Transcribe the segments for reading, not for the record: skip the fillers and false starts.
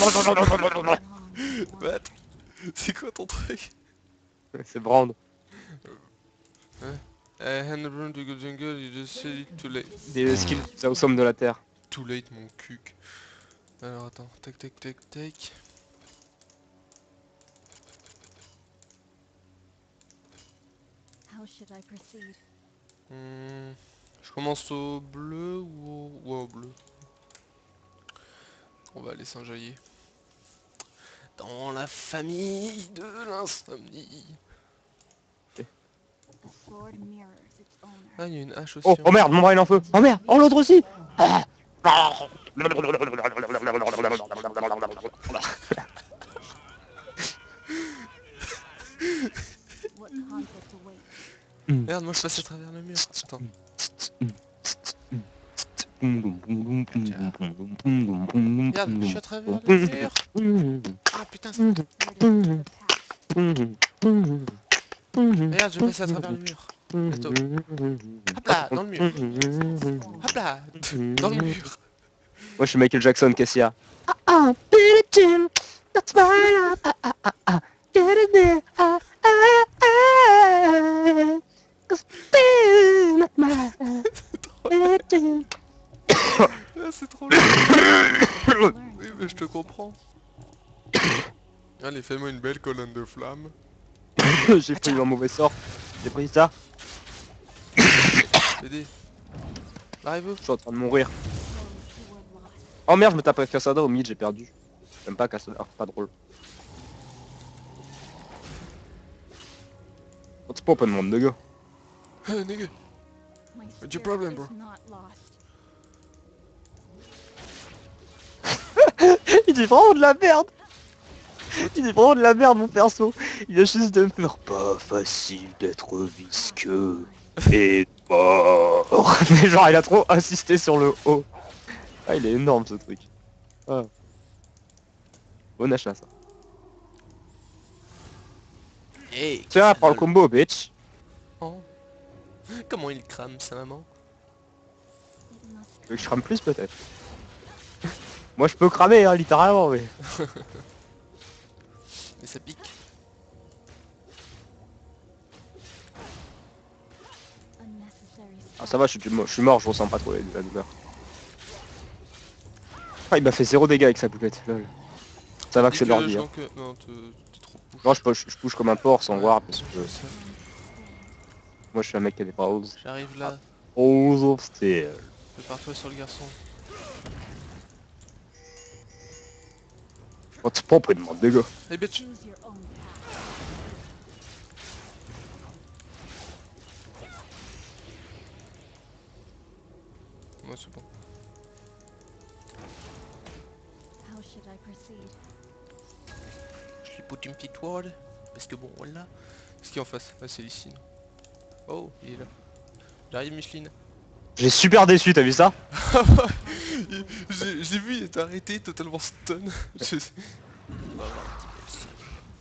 What? C'est quoi ton truc? C'est Brand. Hand run to the jungle, you just said it too late. Des skills au somme de la terre. Too late mon cuc. Alors attends, tac tac tac tac. How should I proceed? Je commence au bleu ou au... Ouais, au bleu. On va aller s'enjailler. Dans la famille de l'insomnie. A sword mirrors its owner. Ah, il y a une hache aussi. Oh, oh merde, mon bras il est en feu. Oh merde, oh l'autre aussi. Ah. What conflict awaits? Merde, moi je passe à travers le mur. Attends. Merde, je suis à travers le mur. Ah putain, c'est... Merde, je passe à travers le mur. Bientôt. Hop là, dans le mur. Hop là, dans le mur. Moi je suis Michael Jackson, qu'est-ce qu'il y a? Ah, c'est trop long. Oui, mais je te comprends. Allez, fais-moi une belle colonne de flammes. J'ai pris un mauvais sort. J'ai pris ça. Aidez. Arrive-vous. Je suis en train de mourir. Oh merde, je me tape avec Cassada au mid, j'ai perdu. J'aime pas Cassada, pas drôle. C'est pas open monde de gars. Nigga. My What's your spirit problem, is bro? not lost. Il dit vraiment de la merde. Il dit vraiment de la merde mon perso. Il a juste de me faire pas facile d'être visqueux et mort. Mais genre il a trop insisté sur le haut. Ah il est énorme ce truc. Ah. Bon achat ça. Hey, Tiens, prends le combo bitch. Oh. Comment il crame sa maman? It must Tu veux que je crame plus peut-être? Moi je peux cramer hein, littéralement mais... Mais ça pique. unnecessary Ah ça va, je suis mort, je ressens pas trop la douleur. Ah il m'a fait 0 dégâts avec sa poupette, lol. Ça va que c'est de l'ordi hein. Non, t'es trop push. Non je push comme un porc sans Ouais, voir parce que je sais. moi je suis un mec qui a des pros. J'arrive là. Pros of steel. Prépare-toi sur le garçon. Oh t'es pas près de moi, dégâts. Hey bitch. choose your own path. Ouais, c'est bon. How should I proceed? Je lui pute une petite ward. Parce que bon, voilà. Qu'est-ce qu'il y a en face? Ah, c'est Lysine. Oh, il est là. J'arrive, Micheline. J'ai super déçu, t'as vu ça? J'ai vu, il était arrêté, totalement stun. Je... On va voir un petit peu ici.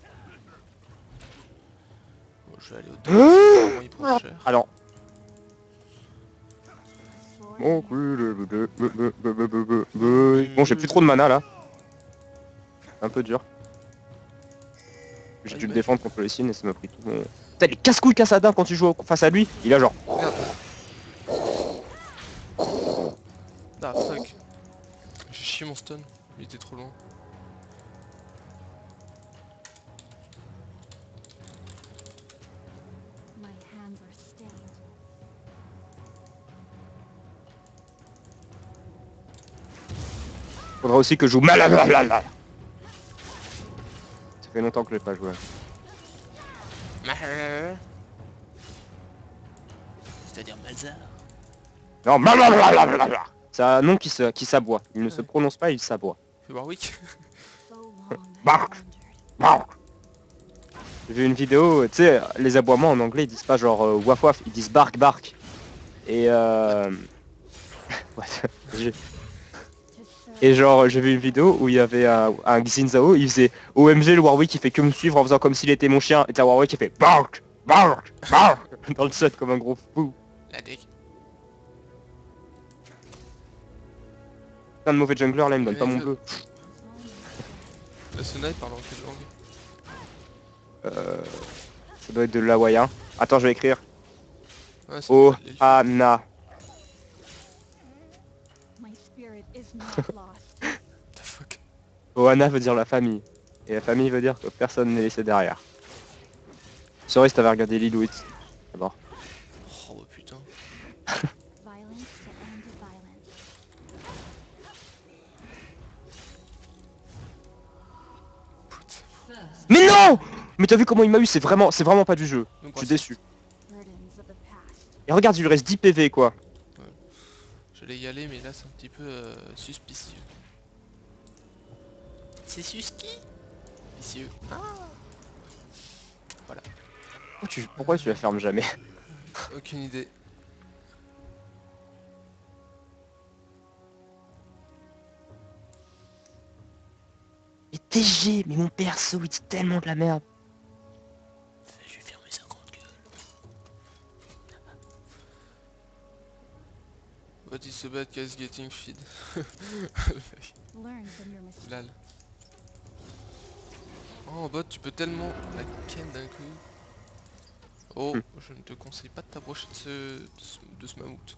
Bon, je vais aller au top. Apparemment, il prend cher. Alors. A sword Bon, mirrors bon j'ai plus trop de mana là. Un peu dur. J'ai Ah, dû il le va- défendre contre les signes et ça m'a pris tout mon... Putain les casse-couilles Cassadin quand tu joues face à lui, il a genre... Merde. Ah, fuck. J'ai chié mon stun. Il était trop loin. my hands are stained. Faudra aussi que je joue malalalala. Ça fait longtemps que j'ai pas joué. C'est-à-dire Malzar. Non, malalalala. C'est un nom qui s'aboie. Il ne se prononce pas, il s'aboie. Fais Warwick. So long I Bark. wandered. Bark. J'ai vu une vidéo, tu sais, les aboiements en anglais ils disent pas genre waf waf, ils disent bark bark. Et j'ai- To serve Et genre j'ai vu une vidéo où il y avait un Xin il faisait OMG le Warwick il fait que me suivre en faisant comme s'il était mon chien. Et t'as Warwick qui fait bark bark bark dans le set comme un gros fou. La deck. Plein de mauvais junglers là, il me donne pas mon Mais bleu. as long as La Sona elle parle en quelle langue? Euh, Ça doit être de l'hawaïen. Attends, je vais écrire. Ah, ça doit Oh, être l'elfe. Anna. My spirit is not lost. The fuck? Ohana veut dire la famille. Et la famille veut dire que personne n'est laissé derrière. Sorry si t'avais regardé Lilo et Stitch. D'abord. Oh bah putain. Violence to end violence. Mais non! Mais t'as vu comment il m'a eu? C'est vraiment pas du jeu. Donc, Je suis déçu. Burdens of the past. Et regarde, il lui reste 10 PV quoi. J'allais y aller mais là c'est un petit peu suspicieux. C'est Suski? Suspicieux. Ah. Voilà. Pourquoi tu la fermes jamais? Aucune idée. Et TG, mais mon perso il dit tellement de la merde. Je vais fermer 50 gueules. What is so bad guys getting feed? Learn from your mistakes. Lal. Oh en bot tu peux tellement la ken d'un coup. Oh, je ne te conseille pas de t'approcher de ce mammouth.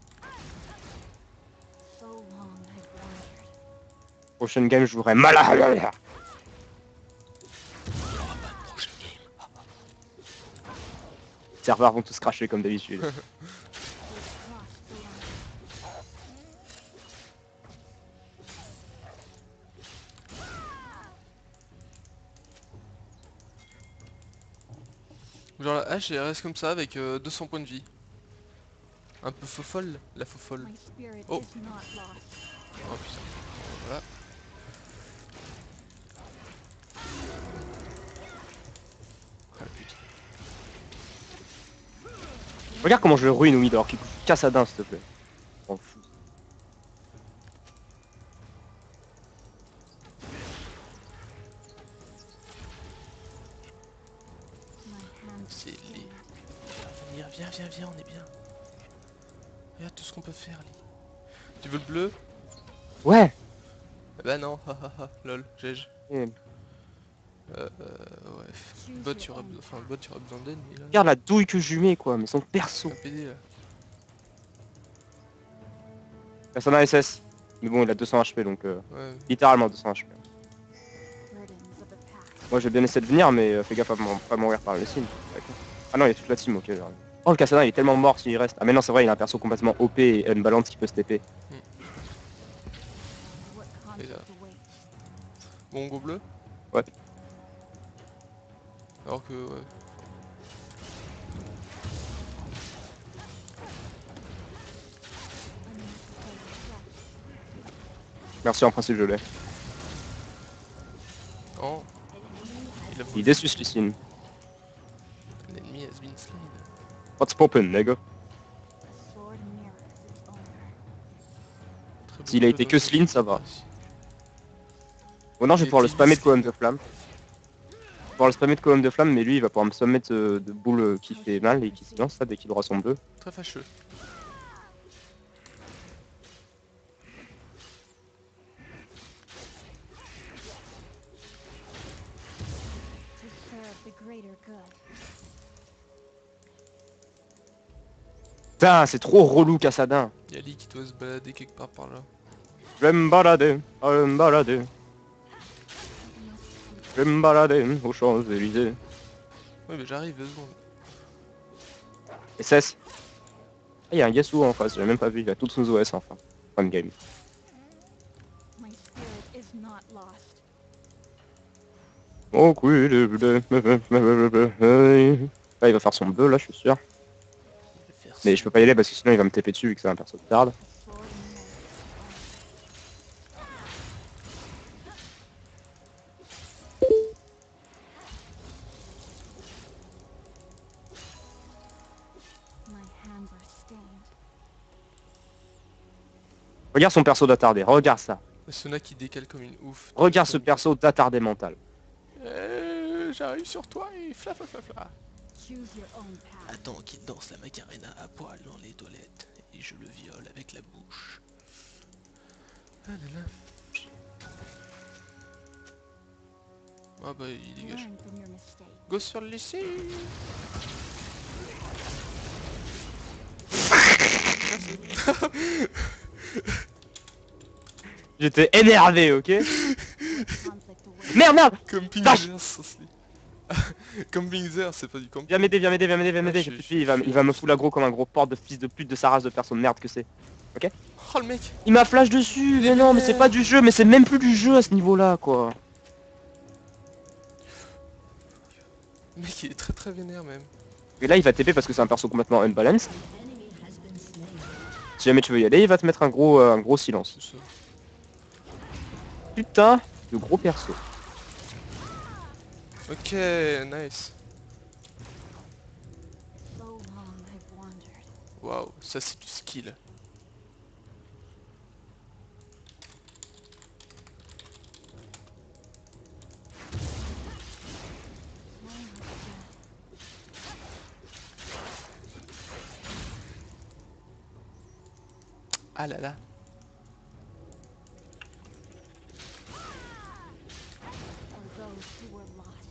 So long I've wandered. Prochaine game, je jouerai malade. Prochaine game. Les serveurs vont tous cracher comme d'habitude. We've crossed the line. Genre la hache elle reste comme ça avec 200 points de vie. Un peu faux folle, la faux folle. My spirit Oh. is not lost. Oh putain. Voilà. Ah la pute. Regarde comment je le ruine au mid alors qu'il casse à d'un s'il te plaît. M'en fous. My hands C'est are les... stained. Viens, on est bien. Regarde tout ce qu'on peut faire, Lee. Tu veux le bleu? Ouais. Bah non, hahaha, lol, GG. Et Ouais. Choose Bot, your own enfin, le path. bot, il y aura besoin d'aide, mais là... regarde la douille que je lui mets quoi, mais son perso. Un PD là. Personne a SS. Mais bon, il a 200 HP donc Ouais. littéralement 200 HP. Burdens of the past. Moi j'ai bien essayé de venir mais fais gaffe à pas mourir par le signe. Ah non, il y a toute la team, ok. Genre. Oh le Kassadin il est tellement mort s'il reste. Ah mais non c'est vrai, il a un perso complètement OP et unbalance qui peut se TP. What Et là. conflict awaits? Bon, go bleu. Ouais. Alors que, ouais. Unnecessary steps. Merci en principe je l'ai. Oh, An enemy has il a Il est voulu. déçu ce Licine. L'ennemi has been slain. What's poppin' nigga? a sword mirrors its owner. Très beau S'il a jeu été que d'intention Sline de ça ta va. part ici. Bon non je Il vais pouvoir le était spammer de colonne Sline. de flamme. Je vais pouvoir le spammer de colonne de flamme mais lui il va pouvoir me spammer de boules qui fait mal et qui se lance ça dès qu'il aura son bleu. Très fâcheux. To serve the greater good. Putain c'est trop relou Kassadin. Y'a Lee qui doit se balader quelque part par là. Je vais me balader, je vais me balader, je vais me balader aux Champs-Élysées. Oui, mais j'arrive, 2 secondes. SS. Ah, il y a un Yasuo en face, j'ai même pas vu, il a toutes nos OS enfin. Fun game. My spirit is not lost. Oh oui, là il va faire son bleu là je suis sûr. Je vais faire Mais son je peux pas y aller bleu. parce que sinon il va me taper dessus vu que c'est un perso de garde. A sword mirrors its owner. My hands are stained. Regarde son perso d'attardé, regarde ça. Sona qui décale comme une ouf. Regarde ce perso d'attardé mental. J'arrive sur toi et fla fla fla fla. Choose your own path. Attends qu'il danse la Macarena à poil dans les toilettes et je le viole avec la bouche. Ah là là. Ah bah il dégage. Learn from your mistakes. Go sur le lycée. J'étais énervé, ok? What conflict awaits? Merde, merde! Comme Vache. Pingzer, comme Pingzer, c'est pas du camping. Viens m'aider, viens m'aider, viens m'aider, viens m'aider, Ah, j'ai plus de vie, il va me foutre l'aggro comme un gros porc de fils de pute de sa race de personne, merde que c'est. Oh le mec. Il m'a flash dessus, mais non, mais c'est pas du jeu, mais c'est même plus du jeu à ce niveau-là, quoi. Le mec il est très vénère même. Et là, il va TP parce que c'est un perso complètement unbalanced. Si jamais tu veux y aller, il va te mettre un gros silence. C'est ça. Putain, de gros perso. Ok, nice. So long I've wandered. Waouh, ça c'est du skill. Long as death. Ah là là. For those who were lost.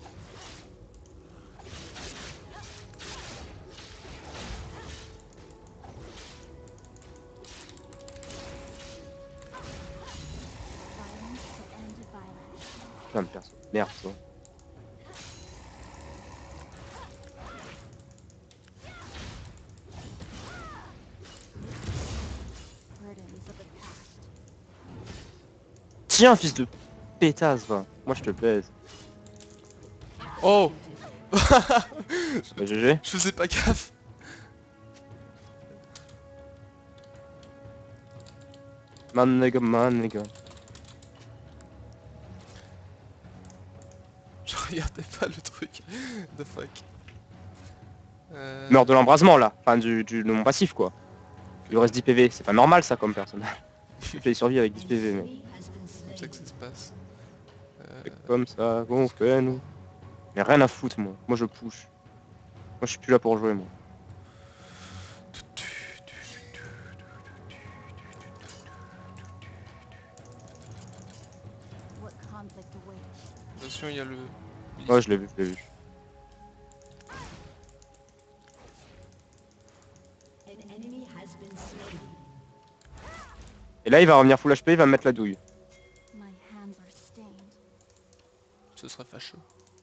Violence to end violence. Putain de perso. Merde, ça. Burdens of the past. Tiens, fils de pétasse, va. Moi, je te baise. Oh. Bah, GG. Je faisais pas gaffe. Man, nigga, man, nigga. Je regardais pas le truc. The fuck. Meurt de l'embrasement, là. Enfin, du non passif, quoi. Il lui reste 10 PV. C'est pas normal, ça, comme personnage. Il survit avec 10 PV, mais... C'est comme ça que ça se passe. C'est comme ça qu'on fait, nous. Mais rien à foutre, moi. Moi, je push. Moi, je suis plus là pour jouer, moi. What conflict awaits? Attention, il y a le... Ouais, je l'ai vu, je l'ai vu. Et là, il va revenir full HP, il va me mettre la douille. My hands are stained. Ce serait fâcheux.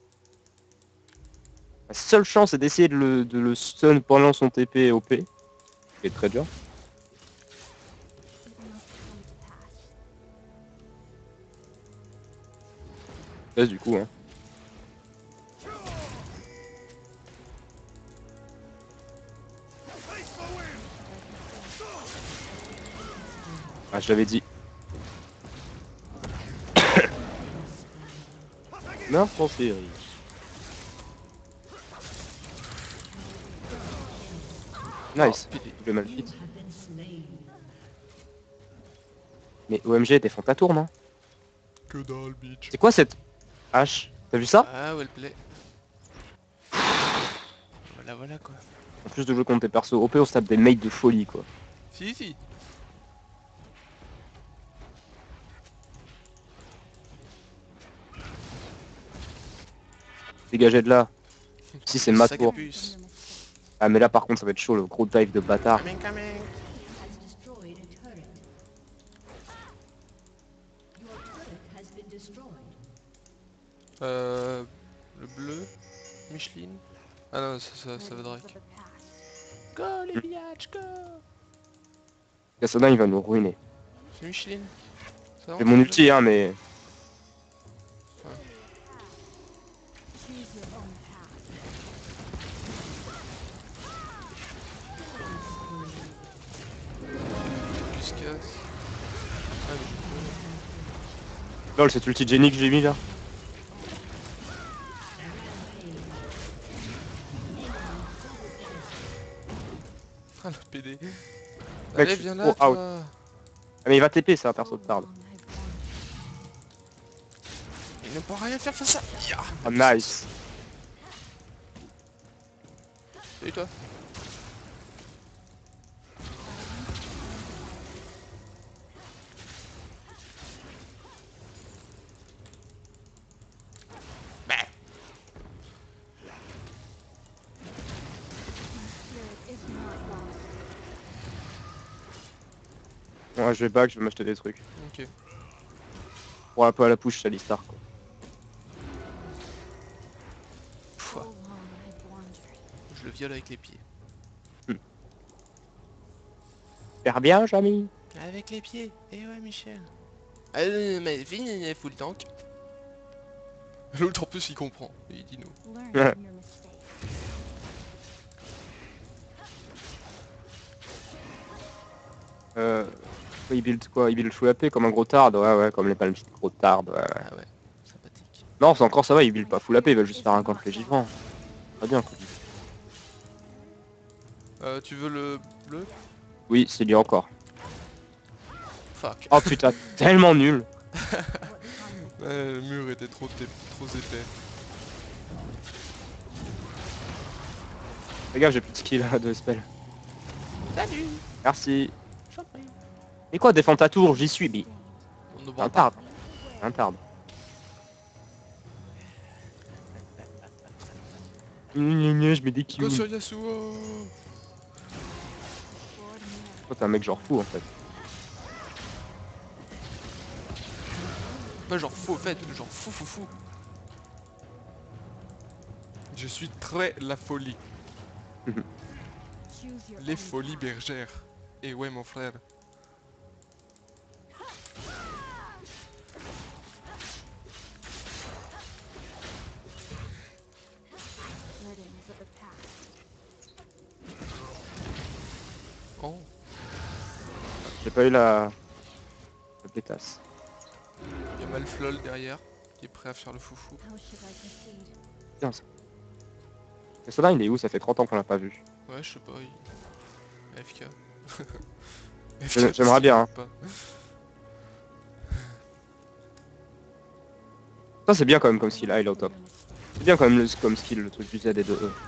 La seule chance, c'est d'essayer de le stun pendant son TP OP. Ce qui est très dur. It must come to pass. Laisse du coup, hein. Ah, je l'avais dit. Meurs en série. Nice. Le mal fit. Mais OMG, défends ta tour, non? Que dalle, bitch. C'est quoi cette hache? T'as vu ça? Ah, well play. Voilà quoi. En plus de jouer contre tes persos OP, on se tape des mates de folie, quoi. Si, si. Dégagez de là. Si c'est ma tour. Sagapus. Ah mais là par contre ça va être chaud, le gros dive de bâtard. Coming. Le bleu. Micheline. Ah non, ça va Burdens of Drake. the past. Go les biatchs, go. Cassandra il va nous ruiner. C'est Micheline. Ça va, J'ai mon ulti hein mais... Choose your own path. Plus casse. Ah, mais Lol cet ulti Jenny que j'ai mis là. ah le PD. Mec, Allez, je suis viens trop là, toi. out. Ah mais il va TP ça, perso de tarde. Long I've wandered. Il ne peut rien faire face à... Ya. Ah nice. Salut toi. Ouais, je vais back, je vais m'acheter des trucs. Ok. Pour un peu à la push, Alistar quoi. Pouah, So long I've wandered. je le viole avec les pieds. Super bien, Jamy. Avec les pieds. Eh ouais, Michel. Mais fini, full tank. L'autre en plus il comprend. Il dit non. Learn from your mistakes. Euh... Il build quoi? Il build full AP comme un gros tard, ouais, comme les palmes gros tard, ouais. Ah ouais, sympathique. Non, c'est encore ça va, il build pas full AP, il va juste faire un contre les givrants. Très bien, quoi. Tu veux le bleu? Oui, c'est lui encore. Fuck. Oh putain, tellement nul. What conflict Le mur était trop épais. Fais gaffe, j'ai plus de skill de spell. Salut. Merci. J'en prie. Et quoi, défends ta tour, j'y suis, mais... stained. On ne Un vend pas. tard. Un tard. Je mets des Go kills. sur Yasuo. Lord Mir. Toi, t'es un mec genre fou, en fait. Pas genre faux, en fait, genre fou. Je suis très la folie. Choose your Les own folies path. bergères. Et ouais, mon frère. Burdens of the past. Oh. J'ai pas eu la pétasse. Il y a Malflol derrière. Qui est prêt à faire le foufou. How should I proceed? Putain, ça. Mais Sodin, il est où? Ça fait 30 ans qu'on l'a pas vu. Ouais, je sais pas. AFK. AFK, J'aimerais bien, hein. pas. Ça, c'est bien quand même comme skill. Ah, il est au Learn from top. your mistakes. C'est bien quand même comme skill, le truc du Z et de E.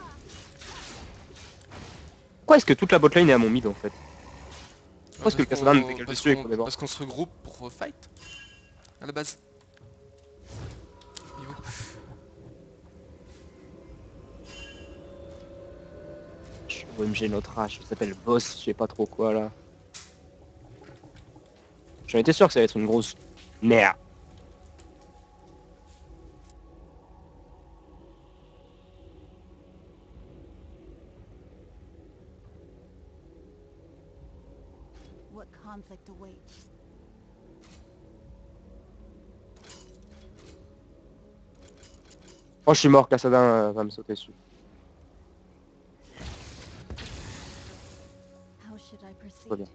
Pourquoi est-ce que toute la botlane est à mon mid, en fait? Pourquoi est-ce que le Kassadin me décale dessus avec mon débat? Parce qu'on se regroupe pour fight. À la base. Niveau. OMG, notre H, ça s'appelle Boss, je sais pas trop quoi, là. J'en étais sûr que ça allait être une grosse merde. What conflict awaits? Oh, je suis mort, Kassadin va me sauter dessus. How should I Trop bien. proceed?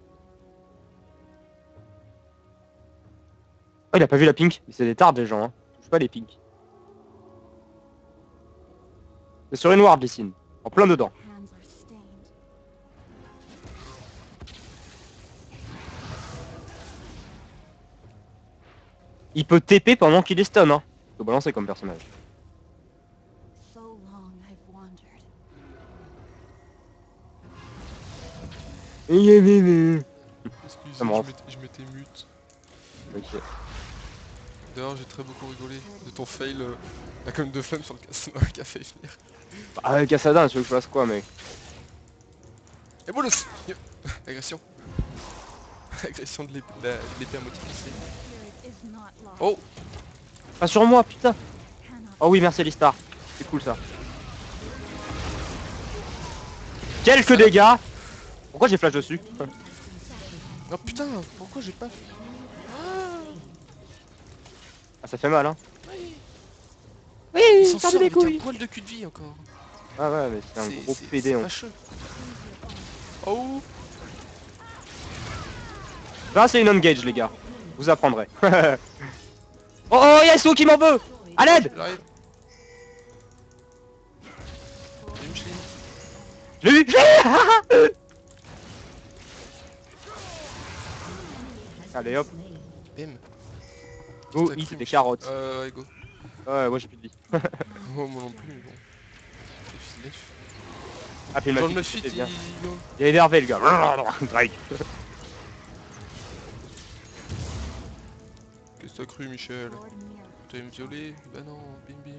Oh, il a pas vu la pink. Mais c'est des tards, les gens, hein. Touche pas les pinks. C'est sur une ward, Lysine. En plein dedans. Hands are stained. Il peut TP pendant qu'il est stun, hein. Faut balancer comme personnage. So long I've wandered. Excusez, Ça me rend je m'étais mute. Ok. D'ailleurs, j'ai très beaucoup rigolé de ton fail. La com de flamme sur le Cassandra qui a fait venir. Ah, Kassadin, tu veux que je fasse quoi, mec? Et bolos. Agression. Agression de l'épée à moitié cassée. Spirit is not lost. Oh. Pas sur moi, putain. Cannot Oh oui, merci Alistar. C'est cool, ça. Quelques dégâts. Pourquoi j'ai flash dessus? Oh putain, pourquoi j'ai pas... Ah, ça fait mal, hein. Oui. Oui, Il s'en ça sort des avec un couilles. poil de cul de vie encore. Ah ouais, mais c'est un gros PD. C'est On... fâcheux. choose your own Oh. Là, c'est une on-gage, les gars. Vous apprendrez. Oh, Yasuo qui m'en veut. À l'aide. J'arrive. J'ai une chaîne. Je l'ai eu. Je l'ai eu. Allez, hop. Bim. Go, T'as hit cru, des Michel. carottes. Ouais, go. Ouais, moi j'ai plus de vie. Moi non plus, mais bon. C'est stylé. Ah, puis Dans le le Mafit, c'était bien. il... Il est énervé, le gars. Drake. Qu'est-ce que t'as cru, Michel? Lord Mir. T'allais me violer? Bah non, bim bim.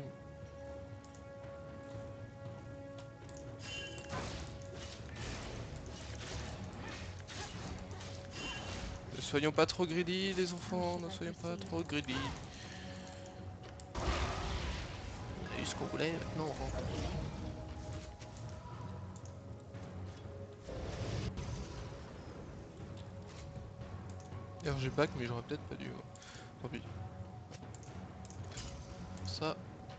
soyons pas trop greedy les enfants, ne soyons pas trop greedy. On a eu ce qu'on voulait, maintenant on rentre. D'ailleurs j'ai back mais j'aurais peut-être pas dû. Ouais. Tant pis. Ça.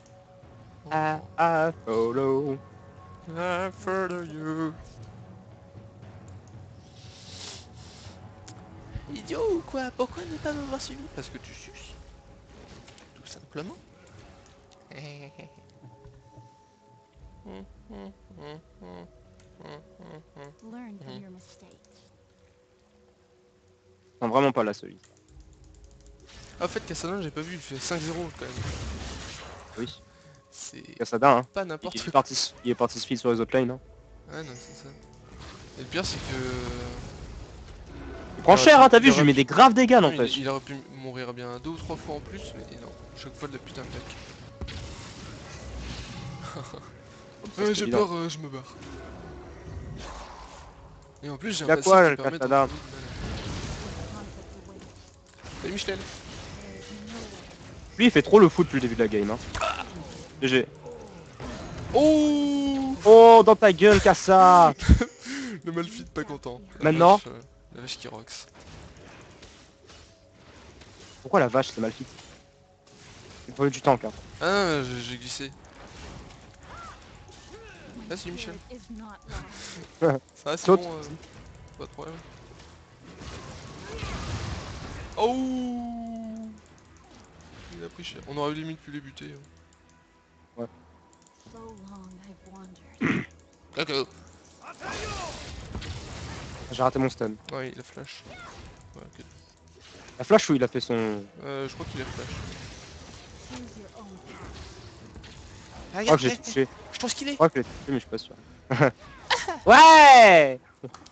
I follow. I follow you. Idiot ou quoi? Pourquoi ne pas m'avoir suivi? Parce que tu suces. Tout simplement. Learn from your mistakes. Non, vraiment pas là, celui. Ah, en fait, Cassandra, j'ai pas vu, il fait 5-0 quand même. Oui. C'est Cassada, hein. pas n'importe Il est quoi. parti, il est parti speed sur les autres lanes, hein. Ouais, non, c'est ça. Et le pire, c'est que. Il prend aurait cher, pu- hein, t'as il vu, je aurait lui mets pu- des graves dégâts, Non, n'empêche. il aurait pu mourir bien 2 ou 3 fois en plus, mais non, chaque fois de la putain de back. C'est J'ai évident. peur, je me barre. Et en plus, j'ai un Il a passif quoi, qui le permet de Cassada? retrouver du mana. Salut Michel. Lui, il fait trop le foot depuis le début de la game, hein. GG. Oh, Oh, dans ta gueule, Cassa. le Malphite pas content. Maintenant vache, la vache qui rox. Pourquoi la vache, c'est mal fit? Il faut du tank, hein. Ah, j'ai glissé. My Vas-y, Michel. spirit is not lost. Ça va, c'est Saute. bon, pas de problème. Oh, il a pris cher. On aurait limite pu les buter. Hein. So long I've wandered. D'accord. J'ai raté mon stun. Ouais, il a flash. Ouais, ok. La flash ou il a fait son... Je crois qu'il a flash. Choose your own path. Je crois que j'ai touché. Je pense qu'il est. Je crois que je l'ai touché, mais je suis pas sûr. Ouais.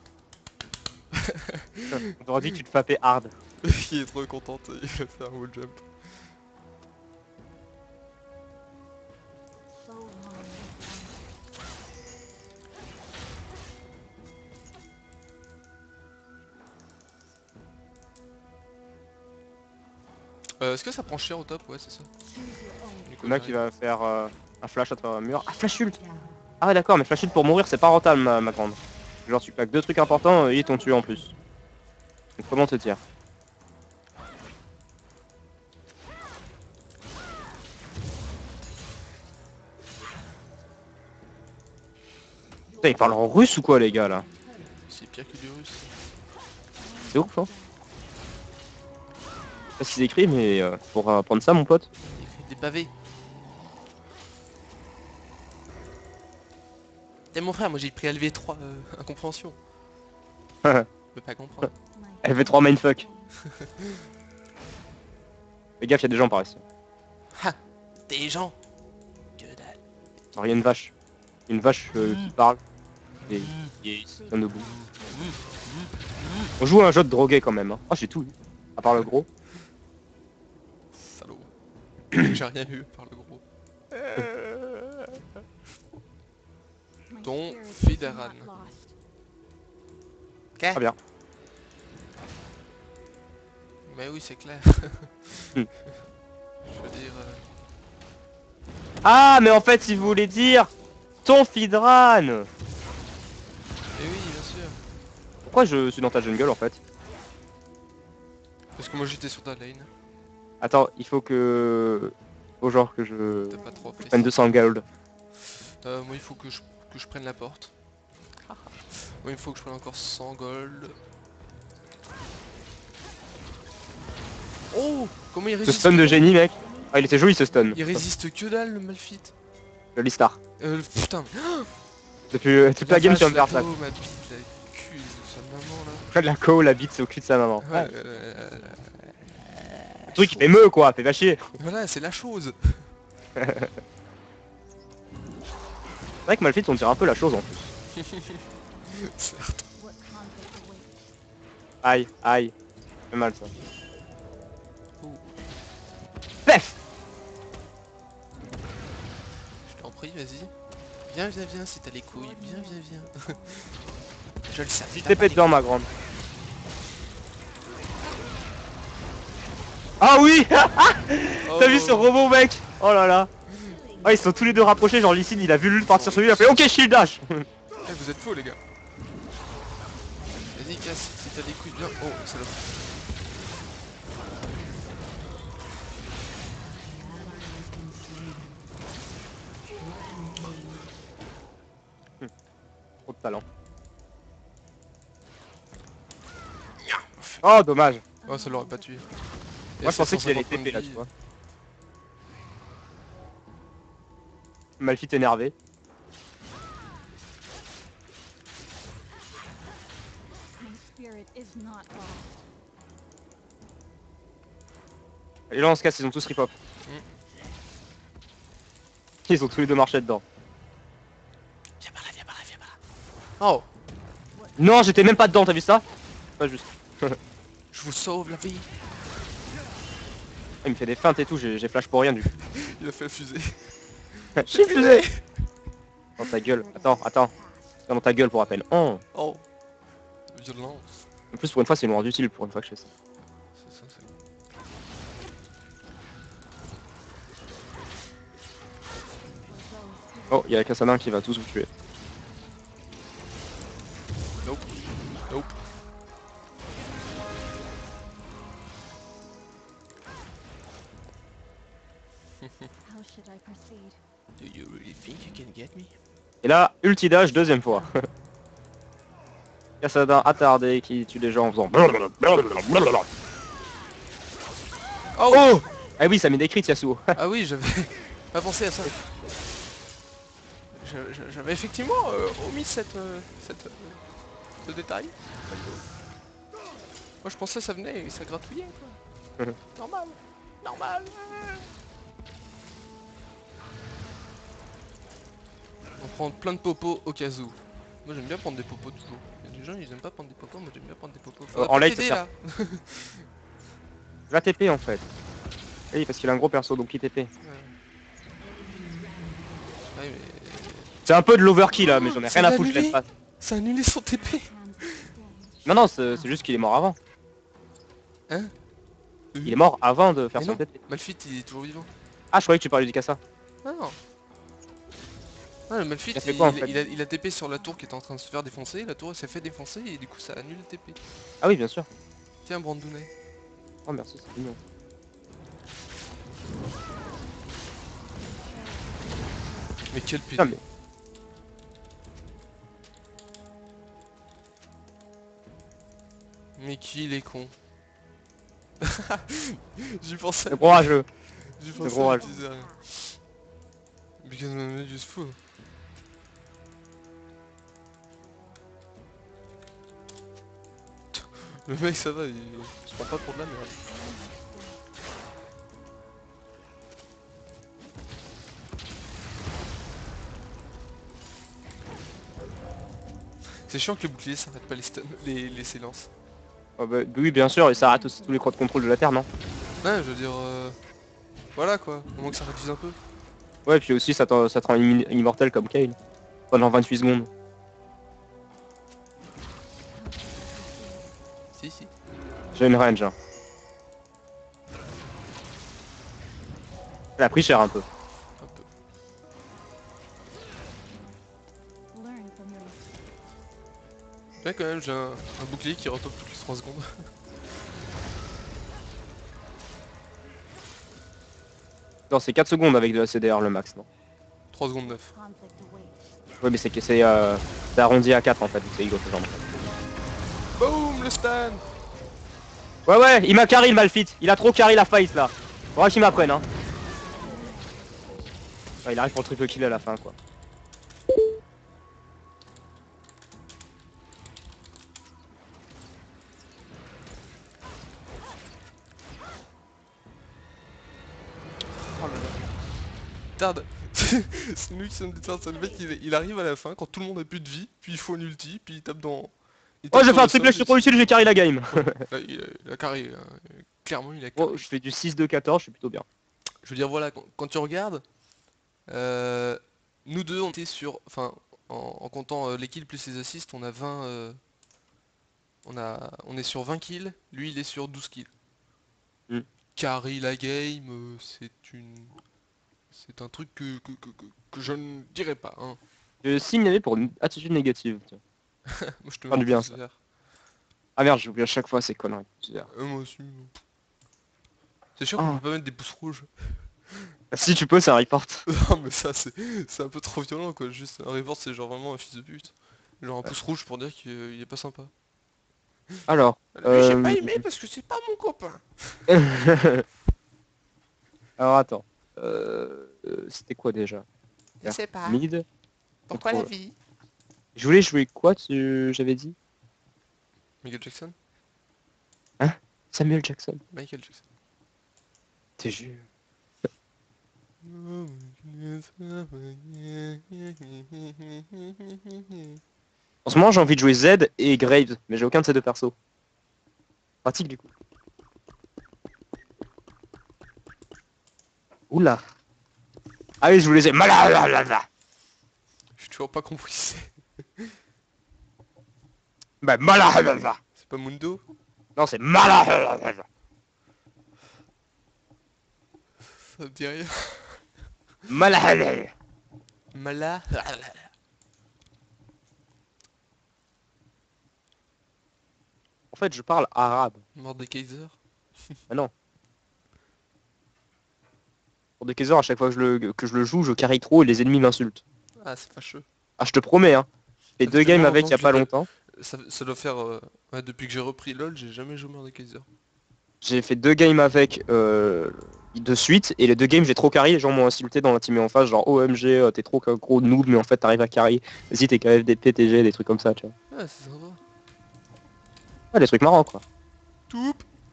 On t'aurait dit que tu te tapais hard. Il est trop content, il va faire un wall jump. So long I've wandered. Est-ce que ça prend cher au top? Ouais, c'est ça. Choose your own Du coup, Le mec qui j'arrive. va faire un flash à travers un mur. Ah, flash ult. Ah ouais, d'accord, mais flash ult pour mourir, c'est pas rentable, ma grande. Genre, tu claques deux trucs importants, ils t'ont tué en plus. Donc, comment te dire? Putain, ils parlent en russe ou quoi, les gars, là? C'est pire que du russe. C'est ouf, hein? Je sais pas ce qu'ils écrivent, mais pour apprendre ça, mon pote. Il fait des pavés. T'es mon frère, moi j'ai pris LV3 incompréhension. Je peux pas comprendre. My LV3 mindfuck. Fais gaffe, y'a des gens par ici. Ha! Des gens! Que dalle. Alors, y a une vache. Une vache qui parle. Et qui se tient debout. On joue à un jeu de drogué quand même, hein. Oh, j'ai tout eu. À part le gros. Salaud. J'ai rien eu par le gros. My Ton spirit is Fideran. not lost. Très bien. Mais oui, c'est clair. Hmm. Je veux dire... Ah, mais en fait, il voulait dire ton Fidran. Eh oui, bien sûr. Pourquoi je suis dans ta jungle en fait? Parce que moi j'étais sur ta lane. Attends, il faut que... Faut genre que je T'as pas trop prenne apprécié. 200 gold. Moi il faut que je prenne la porte. Moi il faut que je prenne encore 100 gold. Oh! Comment il Ce résiste? stun de génie, mec. Ah, il était joli ce stun. Il résiste que dalle le Malphite. Le Listar. Putain. Depuis toute la game, tu vas me faire ça. Ma bite, la cul de sa maman là. Près de la co, la bite, c'est au cul de sa maman. Ouais, Le truc, il fait meuh quoi, fait vachier. voilà, c'est la chose. C'est vrai que Malphite, on dirait un peu la chose en plus. Certes. What conflict awaits? Aïe, aïe. Ça fait mal ça. Oh, Pef. je t'en prie, vas-y. Viens, viens, viens si t'as les couilles. Viens, viens, viens. Je le savais. Je t'ai pété dedans, ma grande. Ah oui. Oh. T'as vu ce robot mec? Oh là là. Ah ils sont tous les deux rapprochés, genre Lee Sin il a vu l'une partir sur lui, il a fait ok shield dash. Eh, vous êtes faux les gars. Vas-y casse, si t'as des couilles bien. Oh salope. Trop de talent. Oh dommage. Oh ça l'aurait pas tué. Moi je pensais qu'il allait 750 points de TP là vie. tu vois. Malphite énervé. My spirit is not lost. Et là on se casse, ils ont tous rip-hop. Ils ont tous les deux marché dedans. Viens par là, viens par là, viens par là. Oh, Non j'étais même pas dedans, t'as vu ça? Pas juste. je vous sauve la vie. Il me fait des feintes et tout, j'ai flash pour rien du coup. Il a fait la fusée. J'ai fusé. Dans ta gueule, attends. Dans ta gueule pour à peine. Oh. Oh, violence. En plus pour une fois c'est loin d'utile pour une fois que je fais ça. C'est ça, c'est... Oh, il y a Kassadin qui va tous vous tuer. Nope. Nope. How should I proceed? Do you really think you can get me? Et là, ulti dash deuxième fois. Kassadin attardé qui tue les gens en faisant. Oh, Oh. Ah oui, ça met des crits Yasuo. ah oui, j'avais pas pensé à ça. J'avais effectivement omis ce détail. Moi je pensais que ça venait et ça gratouillait quoi. Normal. Normal. On prend plein de popos au cas où. Moi j'aime bien prendre des popos toujours. Il y a des gens ils aiment pas prendre des popos, moi j'aime bien prendre des popos. Faudrait En pas late, t'aider, ça là. Va TP en fait. Oui, parce qu'il a un gros perso donc il TP. Ouais, mais... C'est un peu de l'overkill là, mais j'en ai Ça rien à l'a foutre, je annulé. l'aime pas. Ça a annulé son TP. Hands stay. Non, c'est juste qu'il est mort avant. Hein? Il est mort avant de faire Mais son non, TP. Malphite il est toujours vivant. Ah, je croyais que tu parlais du Kassa. Ah non. Ah, le Malphite Il a fait quoi, en fait il a TP sur la tour qui était en train de se faire défoncer, la tour elle s'est fait défoncer et du coup ça annule le TP. Ah oui, bien sûr. Tiens Brandounet. Oh merci, c'est mignon. Mais quel Putain, pédé. Mais qui il est con. J'y pensais. Le gros rageux. J'y le pensais, gros je rage. disais rien. Because I'm not useful. Le mec ça va, il se prend pas pour de la merde. C'est chiant que les boucliers s'arrêtent pas les séances. Oh, bah, oui, bien sûr, et ça arrête aussi tous les croix de contrôle de la Terre, non? Ouais, je veux dire... Voilà quoi, au moins que ça réduise un peu. Ouais, puis aussi ça te rend immortel comme Kale. Pendant 28 secondes. Si, si. J'ai une range. Hein. Elle a pris cher un peu. Un peu. Learn from your mistakes. Là quand même j'ai un bouclier qui retourne toutes les 3 secondes. Non, c'est 4 secondes avec de la CDR le max, non? 3 secondes 9. Conflict awaits. Ouais, mais c'est arrondi à 4 en fait, donc c'est égaux ce genre. Boum, le stun. Ouais, il m'a carry le Malphite. Il a trop carry la fight là. Faudra qu'il m'apprenne, hein. Ouais, il arrive pour le triple kill à la fin, quoi. Oh là là. Tarde. C'est lui qui sonne des tardes, le mec il arrive à la fin quand tout le monde a plus de vie, puis il faut une ulti, puis il tape dans... il Oh, tape j'ai sur fait un le triple, sol, je suis trop utile, j'ai carry la game. Là, il a carré, clairement il a carré. Oh, je fais du 6-2-14, je suis plutôt bien. Je veux dire voilà, quand tu regardes, nous deux on était sur... Enfin, en comptant les kills plus les assists, on a 20... on est sur 20 kills, lui il est sur 12 kills. Hmm. carry la game, c'est un truc que je ne dirais pas, hein. Je signalé pour une attitude négative. Tiens. Moi je te Faire mets en du bien, pouce ça. vert. Ah merde, j'oublie à chaque fois ces conneries. Moi aussi. C'est sûr qu'on Ah. peut pas mettre des pouces rouges. Si tu peux, c'est un report. Non mais ça c'est un peu trop violent quoi, juste un report c'est genre vraiment un fils de pute. Genre un pouce rouge pour dire qu'il est pas sympa. Alors, Lui j'ai pas aimé parce que c'est pas mon copain. Alors attends. C'était quoi déjà? Je sais pas. Mid. Pourquoi la vie? Je voulais jouer quoi, j'avais dit? Michael Jackson? Hein? Samuel Jackson. Michael Jackson. T'es jure. En ce moment, j'ai envie de jouer Z et Graves, mais j'ai aucun de ces deux persos. Pratique du coup. Oula. Ah oui, je vous les ai. Malalalala. J'ai toujours pas compris. Bah, malalalala. C'est pas Mundo? Non, c'est malalalala. Ça me dit rien. Malalalala. Mala. En fait, je parle arabe. Mordekaiser? Ah non. Pour des Kaiser, à chaque fois que je le joue, je carry trop et les ennemis m'insultent. Ah c'est fâcheux. Ah, je te promets, hein. J'ai Ça fait fait 2 games tellement avec il y a longtemps que pas je l'ai longtemps. Ça doit faire... ouais, depuis que j'ai repris LoL, j'ai jamais joué Mordekaiser. J'ai fait 2 games avec de suite, et les 2 games j'ai trop carry, les gens m'ont insulté dans la team en face, genre OMG, t'es trop gros noob, mais en fait t'arrives à carry. Vas-y, t'es KF des PTG, des trucs comme ça, tu vois. Ah c'est sympa. Ouais, des trucs marrants, quoi. Toup.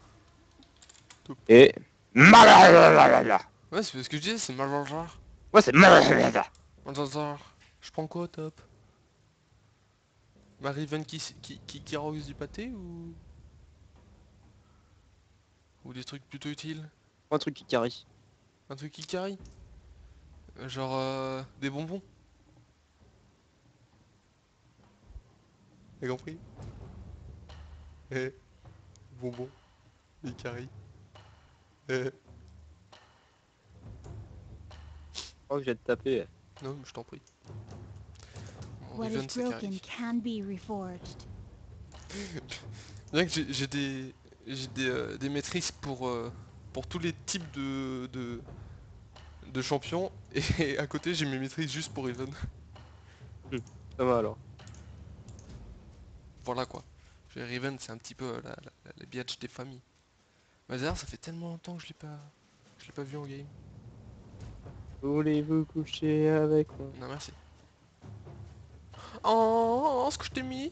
Et... Malalalala. Ouais c'est ce que je disais, c'est Malvarjar. Ouais, c'est malalalala. Malvarjar. Je prends quoi top? Ma Riven qui rose du pâté ou... Ou des trucs plutôt utiles? Un truc qui carry. Un truc qui carry? Genre des bonbons? T'as compris? Eh, bonbons, il carry. Eh, Je crois que je vais te taper. non mais je t'en prie. Mon What is Riven c'est broken carry. can be reforged. Bien que j'ai des maîtrises pour tous les types de champions et à côté j'ai mes maîtrises juste pour Riven. Ça va alors. Voilà quoi. Riven c'est un petit peu la biatch des familles. Mais d'ailleurs ça fait tellement longtemps que je l'ai pas vu en game. Voulez-vous coucher avec moi? Non merci. Oh, ce que je t'ai mis.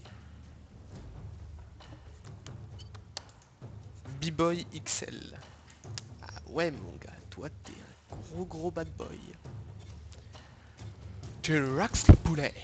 B-Boy XL. Ah ouais mon gars, toi t'es un gros bad boy. Tu rax le poulet.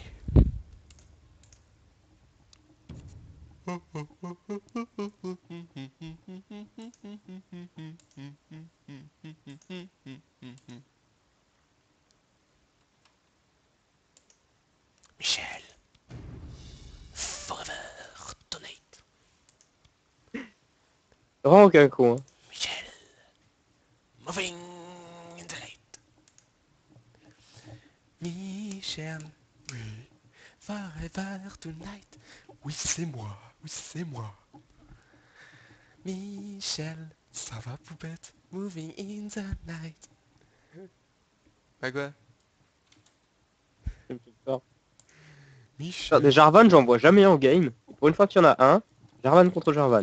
Michel. Forever donate. Vraiment aucun con, hein. Michel. Moving in the light. Michel. Oui. Forever tonight. Oui c'est moi. Oui c'est moi. Michel. Ça va poupette. Moving in the night. Bah quoi? Ça me fait peur. Michel. Des Jarvan, j'en vois jamais en game. Pour une fois qu'il y en a un, Jarvan contre Jarvan.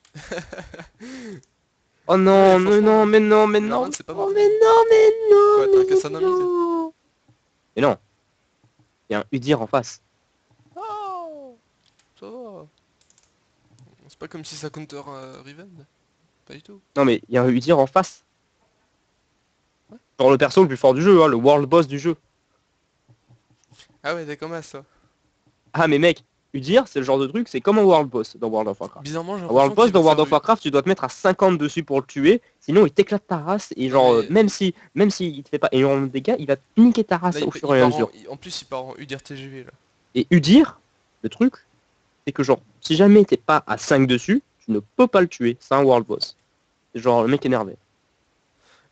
Oh non, Ouais, mais non, mais non, mais Jarvan, non, c'est pas oh, mauvais. mais non, mais non, Ouais, t'as un mais Kassadin mid. non. Mais non, il y a un Udyr en face. Oh, ça va. C'est pas comme si ça counter Riven. Pas du tout. Non mais il y a un Udyr en face. Ouais. Genre le perso le plus fort du jeu, hein, le world boss du jeu. Ah ouais, d'accord, ça. Ah mais mec, Udyr c'est le genre de truc, c'est comme un world boss dans World of Warcraft. Bizarrement, j'ai Un world l'impression boss qu'il dans veut World faire of Warcraft, tu dois te mettre à 50 dessus pour le tuer, sinon il t'éclate ta race et Non, genre mais- même si il te fait pas énormément de dégâts, il va te niquer ta race Là, au fur et à mesure. en plus, il part en UDR TGV, là. Et Udyr, le truc, c'est que genre, si jamais t'es pas à 5 dessus, tu ne peux pas le tuer. C'est un world boss. C'est genre le mec énervé.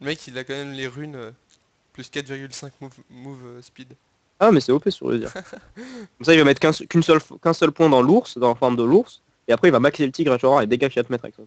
Le mec il a quand même les runes plus 4,5 move speed. Ah mais c'est OP sur le dire. Comme ça il va mettre qu'un seul point dans l'ours, dans la forme de l'ours, et après il va maxer le tigre et tu vas voir les dégâts qu'il va te mettre avec ça.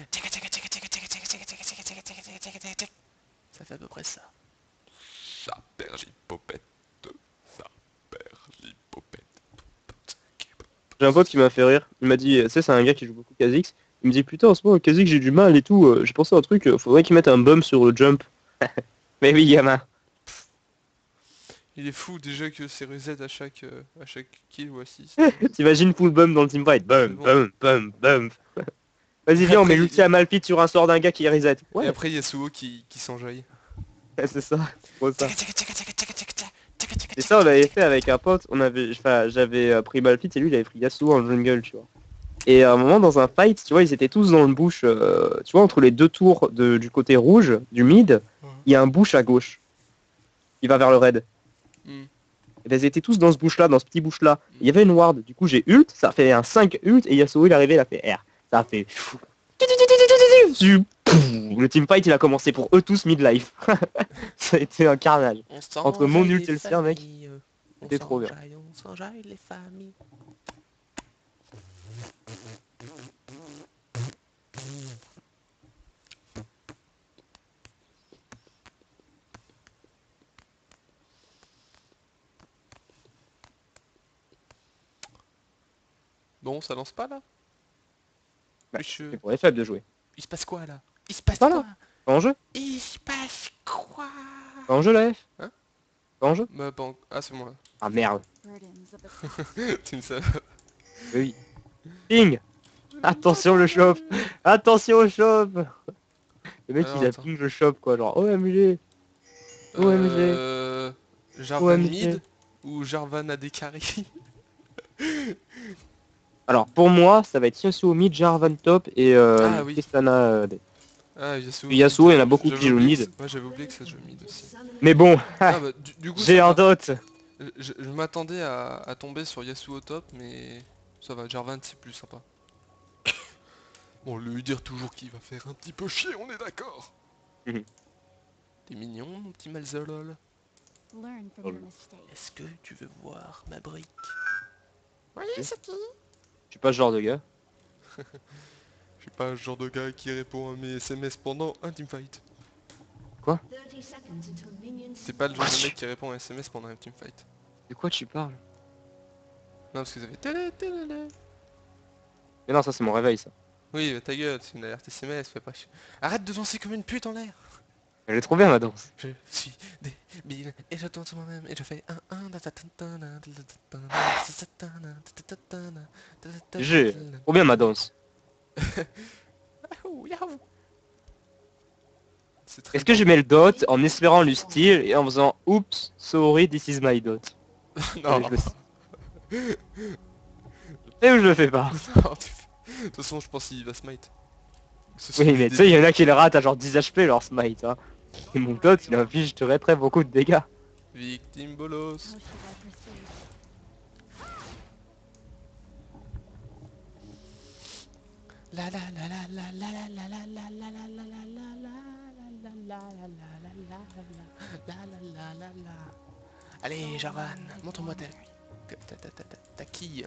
Ça fait à peu près ça. Ça perd l'hypopète. Ça perd l'hypopète. J'ai un pote qui m'a fait rire, il m'a dit, tu sais c'est un gars qui joue beaucoup Kha'Zix, il me dit putain en ce moment Kha'Zix j'ai du mal et tout, j'ai pensé à un truc, faudrait qu'il mette un bump sur le jump. Mais oui gamin. Il est fou déjà que c'est reset à chaque kill ou assist. T'imagines full bump dans le teamfight, bump, Bon. bump, bump, bump. Vas-y Et viens on met après, l'ulti à Malphite sur un sort d'un gars qui est reset. Et Ouais, après Yasuo qui s'enjaille. c'est ça, trop ça. Et ça on l'avait fait avec un pote, enfin j'avais pris Malphite et lui il avait pris Yasuo en jungle tu vois. Et à un moment dans un fight, tu vois, ils étaient tous dans le bush, tu vois, entre les deux tours du côté rouge, du mid, il y a un bush à gauche. Il va vers le raid. Hmm. Et ben, ils étaient tous dans ce bush là, dans ce petit bush là. Il y avait une ward, du coup j'ai ult, ça a fait un 5 ult et Yasuo il est arrivé, il a fait R. Ça a fait... Le teamfight il a commencé pour eux tous mid-life. Ça a été un carnage. Entre mon ult et le sien mec, c'était trop bien. On s'enjaille les familles. Bon, ça lance pas là? Bah, Wesh, c'est pour les faibles de jouer. il se passe quoi là? Il se passe Voilà. quoi? Pas en jeu. Il se passe quoi? Pas en jeu la F. Hein? Pas en jeu. Bah, ah, c'est moi. Ah merde. Burdens of the Tu ne sais. Oui. Ping. Attention le shop. Attention au shop. Le mec Alors, il a attends. ping le shop quoi, genre OMG. OMG. Jarvan OMG. mid ou Jarvan a des carries? Alors pour moi ça va être Yasuo mid, Jarvan top et Ah oui. Tristana. Ah, Yasuo. Yasuo, il y en a beaucoup qui J'avais jouent oublié mid. Moi j'avais oublié que ça jouait mid aussi. Mais bon, Ah bah du coup j'ai ça un va. dot. Je m'attendais à tomber sur Yasuo top mais ça va, Jarvan c'est plus sympa. Bon, lui dire toujours qu'il va faire un petit peu chier, on est d'accord. Mhm. T'es mignon mon petit Malzolol. learn from your mistakes. Est-ce que tu veux voir ma brique? Oui, c'est qui? Je suis pas ce genre de gars. Je suis pas le genre de gars qui répond à mes SMS pendant un teamfight. Quoi? T'es pas le genre de mec qui répond à SMS pendant un teamfight. De quoi tu parles? Non parce que ça fait télé. Mais non, ça c'est mon réveil ça. Oui, bah, ta gueule, c'est une alerte SMS, fais pas chier. Arrête de danser comme une pute en l'air. Elle est trop bien ma danse. Je suis débile et je danse moi-même et je fais un. J'ai trop bien ma danse. C'est très Est-ce que je mets le dot en espérant le style et en faisant oups, sorry, this is my dot? Non, Allez, je le sais. Et où je le fais pas? non, de toute façon je pense qu'il va smite. Oui mais tu sais, il y en a qui le ratent à genre 10 HP leur smite hein. Et mon dot il inflige très beaucoup de dégâts. Victime bolos. How should I proceed? La la la la la la la la la la la la la la la la la la. Allez Jarvan, montre-moi ta quille.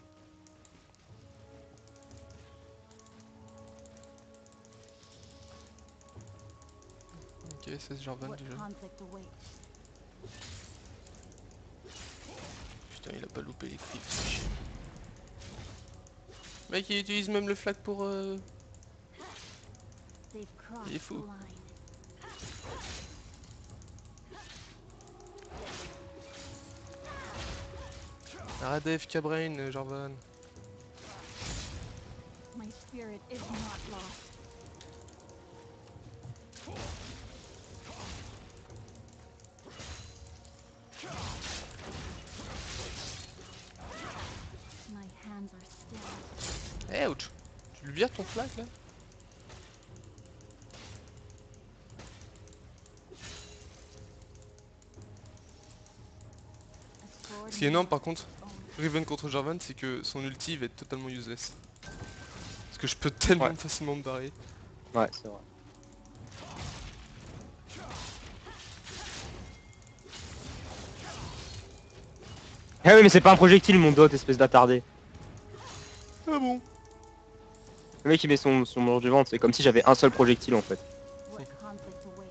Ok, c'est Jarvan What déjà. conflict awaits? Putain, il a pas loupé les clips. Mec, il utilise même le flag pour... They've crossed Il est the fou. line. Arrête d'AFK Brain, Jarvan. My spirit is not lost. My hands are still. Eh, ouch. Tu lui vires ton flag là? A sword Ce qui est énorme par in contre, own. Riven contre Jarvan, c'est que son ulti va être totalement useless. Parce que je peux tellement Ouais. facilement me barrer. Ouais c'est vrai. Ah oui, mais c'est pas un projectile, mon dot, espèce d'attardé. Ah bon? Le mec, il met son manche du ventre, c'est comme si j'avais un seul projectile en fait. What conflict awaits?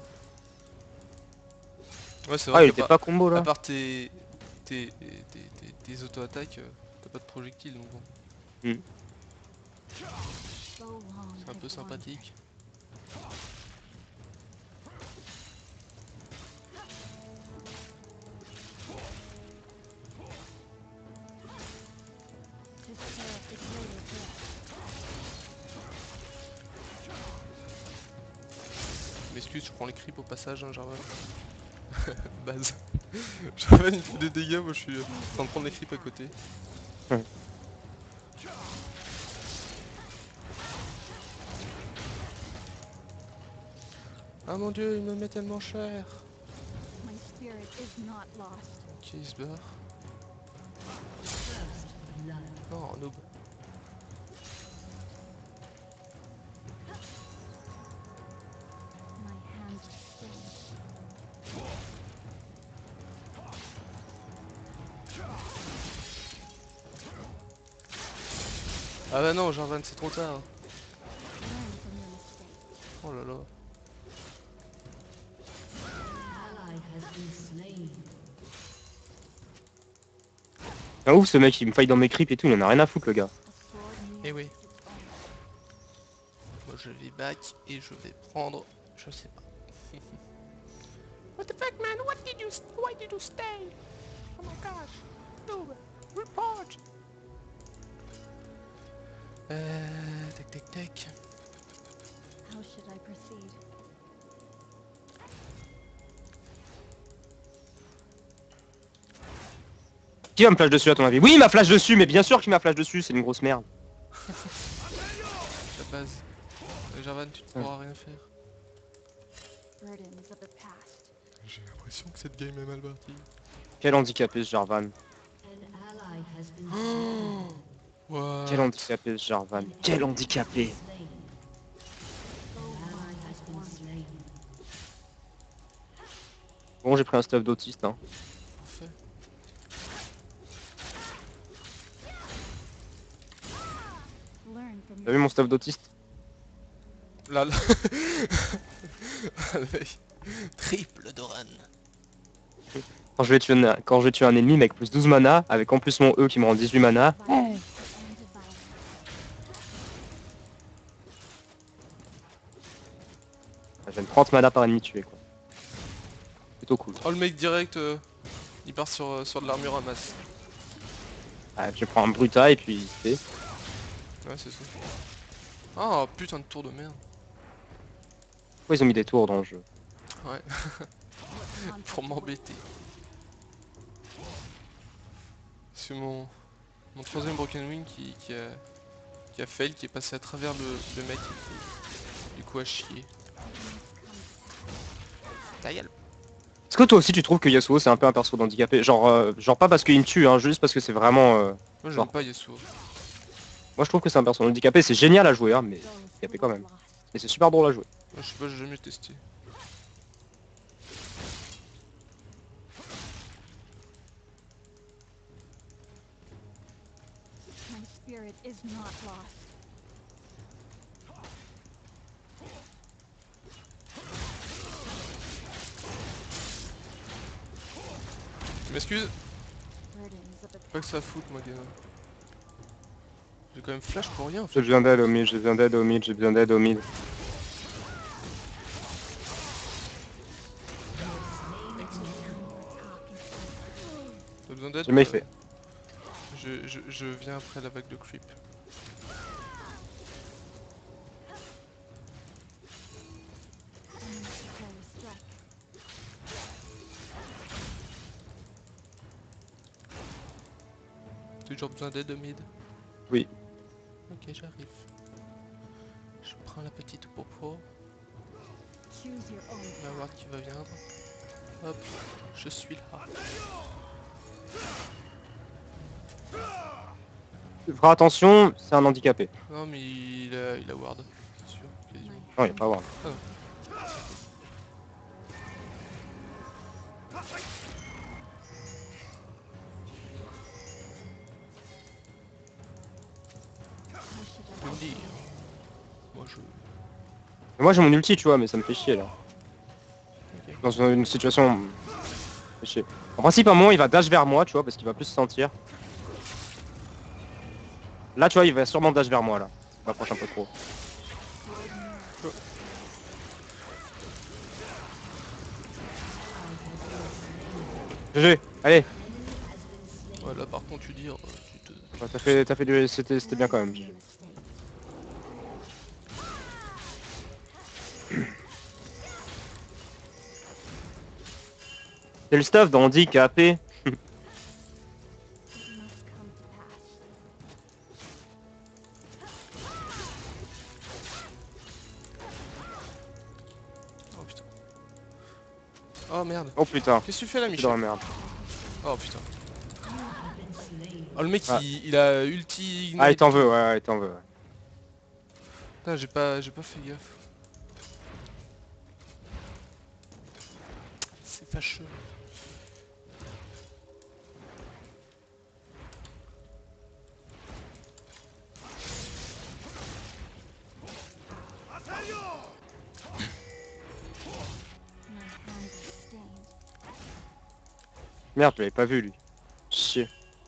Ouais, c'est vrai Ah, il qu'à était pas combo là. part tes auto-attaques, t'as pas de projectiles donc bon, Hmm. So long c'est un peu I've wanted. sympathique. To serve the greater good. M'excuse, je prends les creeps au passage, hein, Jarvan. Base. Jarvan il fait des dégâts, moi je suis en train de prendre les creeps à côté. Ouais. Ah mon dieu, il me met tellement cher. My spirit is not lost. Ok, il se barre. Oh, noob. My hands are stained. Ah bah non, Jarvan, c'est trop tard. Learn from your mistakes. Oh là là. Ally has been slain. Ah ouf, ce mec, il me fight dans mes creeps et tout, il en a rien à foutre, le gars. A sword Eh wields oui. its own. Moi je vais back et je vais prendre... Je sais pas. What the fuck man? Why did you stay? Oh my gosh. Noob. Report. Tac tac tac. How should I proceed? Qui va me flash dessus à ton avis? Oui, il m'a flash dessus, mais bien sûr qu'il m'a flash dessus, c'est une grosse merde. La base. Jarvan, tu ne pourras rien faire. Burdens of the past. J'ai l'impression que cette game est mal partie. Quel handicapé ce Jarvan. An ally has been slain. What? Quel handicapé ce Jarvan. Quel handicapé. Slain. An ally has been slain. Bon, j'ai pris un stuff d'autiste, hein. Parfait. Learn from T'as your vu mon stuff d'autiste? Là, là. Avec triple Doran. Quand je vais tuer un ennemi, mec, plus 12 mana, avec en plus mon E qui me rend 18 mana. violence and to violence. Je gagne 30 mana par ennemi tué, quoi. Plutôt cool. Oh le mec direct, il part sur de l'armure à masse. Ah, je prends un Bruta et puis c'est. Ouais c'est ça. Oh putain de tour de merde. Pourquoi ils ont mis des tours dans le jeu? Ouais, What conflict pour awaits? m'embêter. C'est mon troisième Broken Wing qui a fail, qui est passé à travers le mec et qui du coup a chié. Things come to Ta gueule. Est-ce que toi aussi tu trouves que Yasuo c'est un peu un perso d'handicapé? Genre pas parce qu'il me tue, hein, juste parce que c'est vraiment. Moi j'aime Genre. pas Yasuo. Moi je trouve que c'est un perso handicapé, c'est génial à jouer, hein, mais those handicapé who quand have même. lost. Et c'est super drôle à jouer. Moi je sais pas, j'ai jamais testé. My spirit is not lost. Tu m'excuses? Burdens of the Pas que ça foute moi gamin. J'ai quand même flash pour rien en J'ai fait. besoin d'aide au mid, j'ai besoin d'aide au mid, j'ai besoin d'aide au mid. T'as besoin d'aide? J'ai mal fait. Je viens après la vague de creep. unnecessary strike. Toujours besoin d'aide au mid? Oui. Ok j'arrive. Je prends la petite popo. Choose your own On va voir qui va viendre. Hop, je suis là. Fera attention, c'est un handicapé. Non mais il a ward, c'est sûr. quasiment. Non, il a pas voir. dire. Moi je... Moi j'ai mon ulti, tu vois, mais ça me fait chier là. Ok. Dans une situation... ça me fait chier. En principe, à un moment, il va dash vers moi, tu vois, parce qu'il va plus se sentir. Là, tu vois, il va sûrement dash vers moi, là. Il m'approche un peu trop. GG, allez. Ouais, là par contre tu dis, tu te... Ouais, t'as fait du... C'était bien quand même. Your mistake. C'est le stuff dans handicapé. It must come to pass. Oh putain. Oh merde. Oh putain, Qu'est-ce que tu fais là je suis dans la Michel? merde. Oh putain. Oh le mec Ah. il a ulti ignite. Ah, il t'en veut, ouais, il t'en veut. Ouais. Putain j'ai pas fait gaffe. C'est fâcheux. My hands are stained. Merde, je l'avais pas vu, lui. Chier.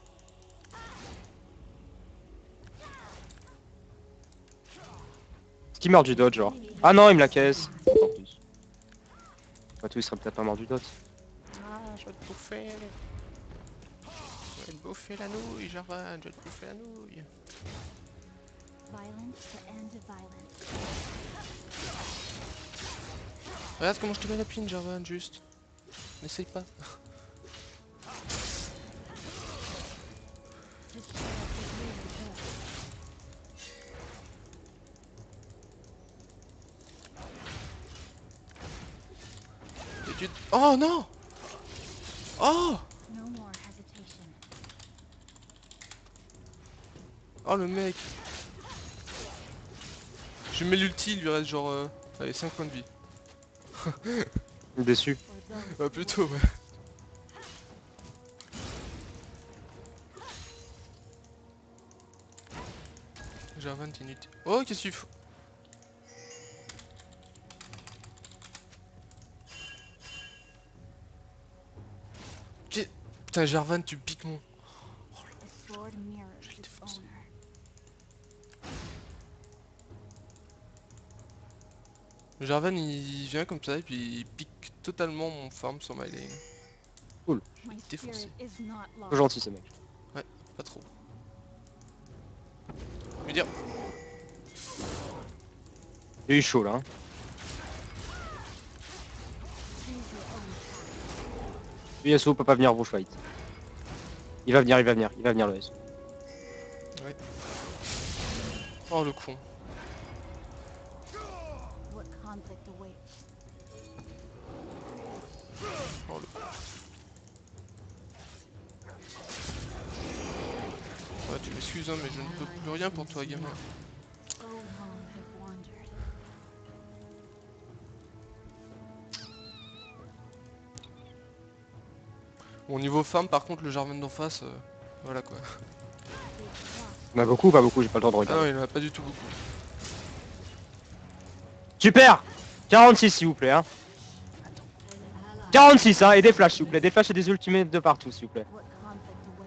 Est-ce qu'il meurt du dodge, genre? Ah non, il me la caisse. Tant pis. Pas tout, il serait peut-être pas mort du dodge. Ah je vais te bouffer. Je vais te bouffer la nouille Jarvan, je vais te bouffer la nouille. Violence to end violence. Regarde comment je te mets la pine Jarvan juste. N'essaye pas. To serve the greater good. Et tu... Oh non. Oh. No more hesitation. Oh le mec. Je mets l'ulti, il lui reste genre... allez 5 points de vie. Déçu. For those Ah who plutôt wait. ouais. Jarvan t'es inutile. Oh qu'est-ce qu'il faut? Putain Jarvan tu piques mon... A sword mirrors Je l'ai its défoncé. owner. Jarvan il vient comme ça et puis il pique totalement mon farm sur my lane. Cool. Je vais My le défoncer. spirit is not Trop lost. gentil, ces mecs. Pas trop. Je veux dire... Il a eu chaud, là. Hein. Choose your own path. Le Yasuo peut pas venir vous fight. Il va venir, il va venir, il va venir, le Yasuo. Ouais. Oh le con. What conflict awaits? Oh le con. Ouais tu m'excuses hein mais je ne peux plus rien pour toi gamin. So long I've wandered. Bon niveau farm par contre le Jarvan d'en face, voilà quoi. Big trust. On a beaucoup ou pas beaucoup, j'ai pas le temps de Ah non regarder. il en a pas du tout beaucoup. Super 46 s'il vous plaît, hein. 46, hein, et des flashs s'il vous plaît. Des flashs et des ultimates de partout s'il vous plaît. What conflict awaits?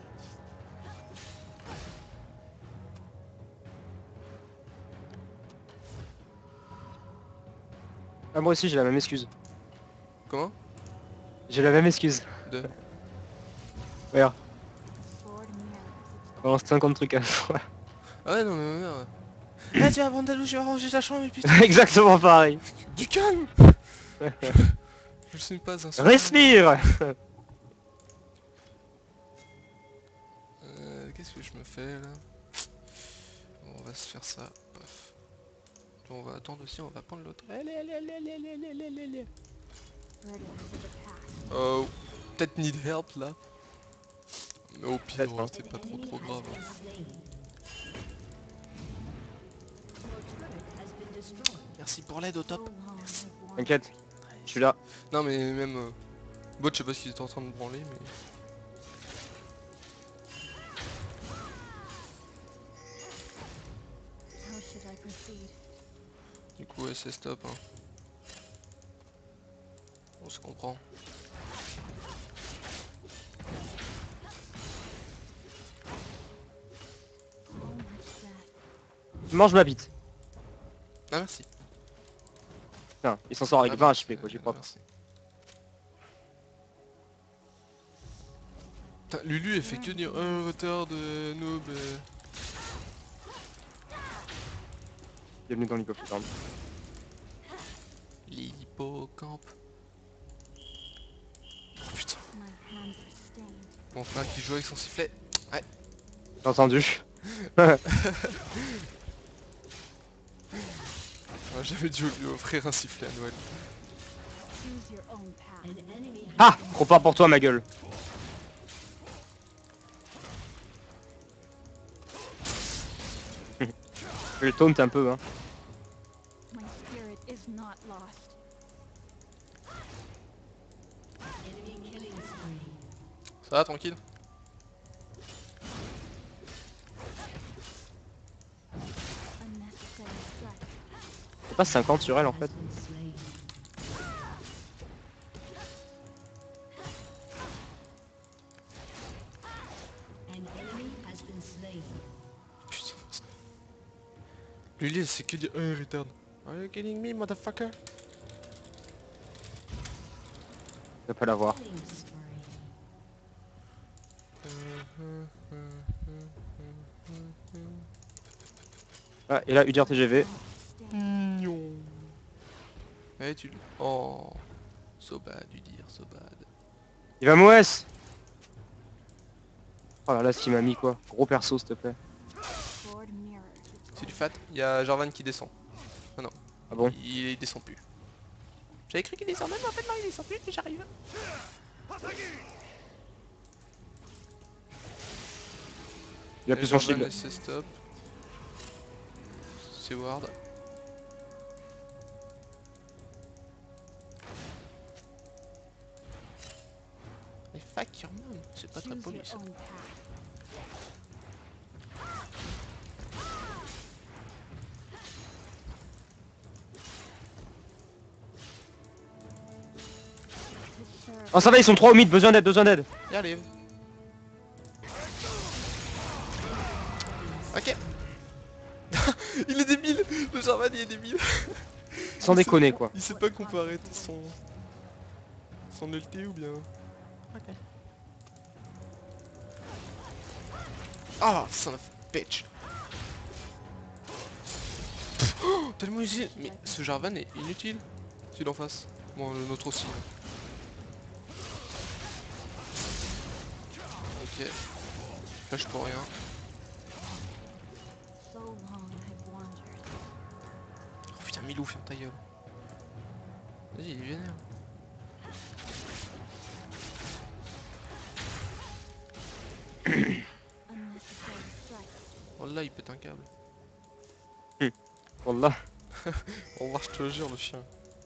Ah, moi aussi j'ai la même excuse. Comment? J'ai la même excuse. De... Regarde, A sword mirrors its balance 50 trucs à la fois. Ah ouais non mais merde. Ah tiens Vandalou je vais ranger ta chambre et puis... Exactement pareil. Du calme. Je sais pas un Respire. Qu'est-ce que je me fais là? Bon, on va se faire ça. Bref. On va attendre aussi, on va prendre l'autre. Allez, allez, allez, allez, allez, allez, allez, allez, allez. burdens of the past. Oh, peut-être need help là. Mais au pire, Peut-être, hein. c'est pas trop grave. Merci pour l'aide au So top. long I've wandered. T'inquiète, je suis là. Non mais même... Bot, je sais pas s'il était en train de branler, mais... How should proceed. Du coup, ouais, c'est stop. Hein. On se comprend. So much death. Mange ma bite. Ah, merci. Putain, il s'en sort avec Ah, 20 bah, HP quoi, j'y crois pas. merci. Putain, Lulu, elle fait que dire retard de noob. Bienvenue dans League of Legends. L'hippocampe. Putain, My hands are stained. mon frère qui joue avec son sifflet. Ouais. J'ai entendu. Ouais, j'avais dû lui offrir un sifflet à Noël. Choose your own path. An enemy Ah, trop fort pour toi ma gueule. Je le taunt un peu hein. My spirit is not lost. enemy killing spree. Ça va, tranquille? Unnecessary stress. C'est pas 50 sur elle en fait. Has been slain. An enemy has been slain. Putain. Lulu, c'est que dire return. Are you kidding me, motherfucker? Je vais pas l'avoir. Killing spree. Ah, et là, Udir TGV. Mignon. Ouais, tu le... Oh. So bad, du dire, so bad. Il va Moès. Oh là là, ce qu'il m'a mis quoi. Gros perso s'il te plaît. Sword mirrors its C'est du own. fat. Il y a Jarvan qui descend. Oh non. Ah bon? Il descend plus. J'avais cru qu'il descendait, mais en fait non, il descend plus et j'arrive. Il a plus son shield. C'est stop. C'est ward. Mais fuck your mom, c'est pas très Choose poli your ça. own path. To serve. Oh ça va, ils sont 3 au mid, besoin d'aide, besoin d'aide. Y arrive. Ok. Il est débile. Le Jarvan il est débile. Sans déconner quoi. Il sait pas comparer son ulti ou bien. Ok. Ah, son of a bitch. Oh, tellement utile. Mais ce Jarvan est inutile. Celui d'en face. Bon, le nôtre aussi. Ok. Flash pour rien. So long I've wandered. Oh putain, Milou, ferme ta gueule. Vas-y, il est vénère. Unnecessary stress. Oh là, il pète un câble. Wallah, Oh là, je te le jure, le chien.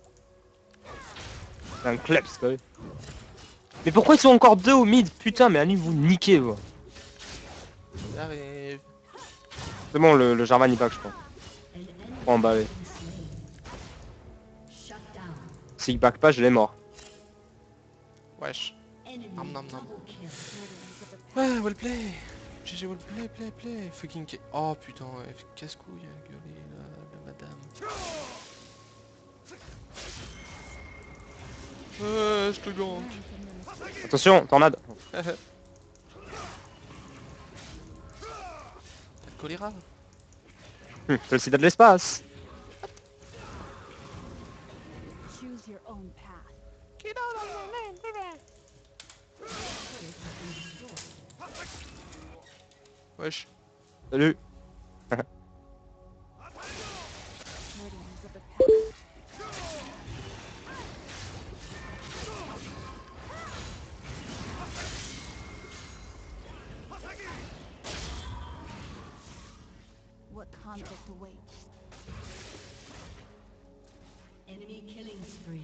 c'est un kleps quoi. Mais pourquoi ils sont encore 2 au mid? Putain, mais allez vous niquer vous. Il arrive. C'est bon, le Jarvan il back je crois. An enemy Oh bah ouais. has been slain. Shut down. S'il back pas, je l'ai mort. Wesh. Enemy Nom, nom, nom. double kill. Rhythms of the past. Ouais, well play. GG, well play. Fucking oh putain, ouais, casse-couille, gueuler la madame. Ouais, je te gank. Learn from your mistakes. Attention, tornade. T'as le choléra? C'est le sida de l'espace. Choose your own path. Wesh. Salut. Rhythms of the past. What conflict awaits? Enemy killing spree.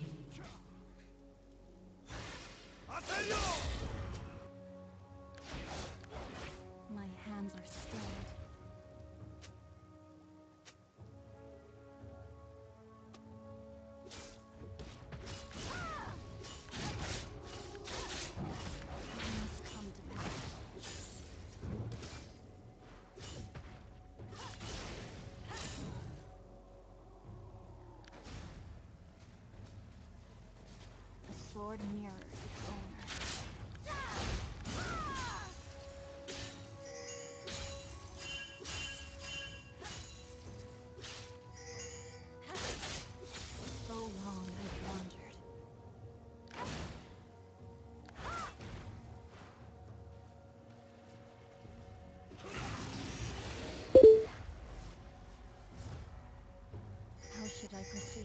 My hands are stained. sword mirrors its owner. So long I've wandered. How should I proceed?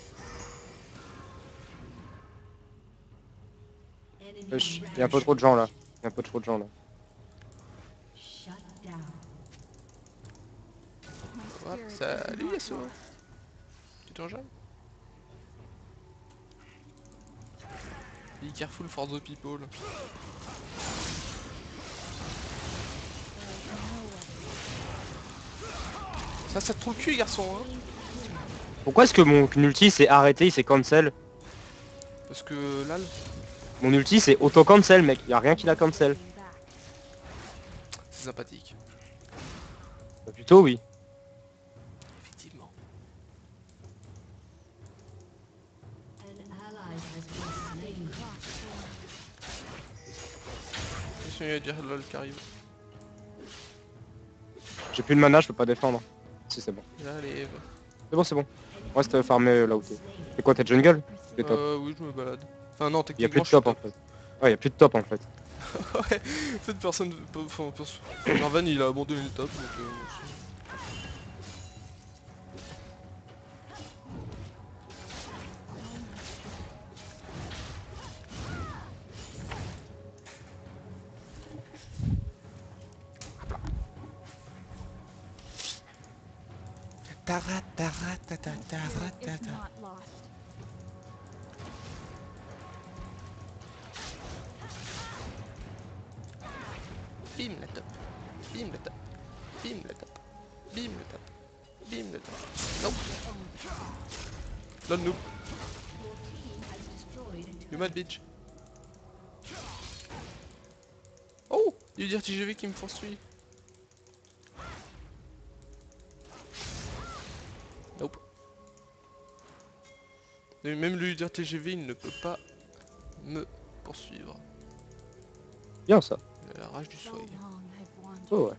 Enemy Il y a un peu trop de gens là. Il y a un peu trop de gens là. shut down. My Hop, spirit is salut not Yasuo. lost. Tu t'enjailles? Be careful for the people. There is no other. Ça te trouve le cul, garçon, hein? Pourquoi est-ce que mon ulti s'est arrêté, il s'est cancel? Parce que là, Mon ulti c'est auto-cancel mec, y a rien qui la cancel. Going back. c'est sympathique. Bah, plutôt oui. Effectivement. An ally has been slain. Attention, il y a dire lol qui arrive. J'ai plus de mana, je peux pas défendre. Si c'est bon. J'arrive. C'est bon, c'est bon. Reste farmer là où t'es. C'est quoi, t'es jungle? T'es top. Oui, je me balade. Enfin, non, Y a plus techniquement, de je suis top en fait. Ouais, y a plus de top en fait. Ouais, cette personne. Enfin, Marvan, il a abandonné le top, donc. Is not lost. Bim la top. Bim la top. Bim la top. Bim la top. Bim la top. Non. Lol noob. You mad bitch. Oh, il y a du TGV qui me poursuit. Nope. Et même le leader TGV, il ne peut pas me poursuivre. Bien ça. Il a la rage du So soleil. long I've wandered. Oh ouais.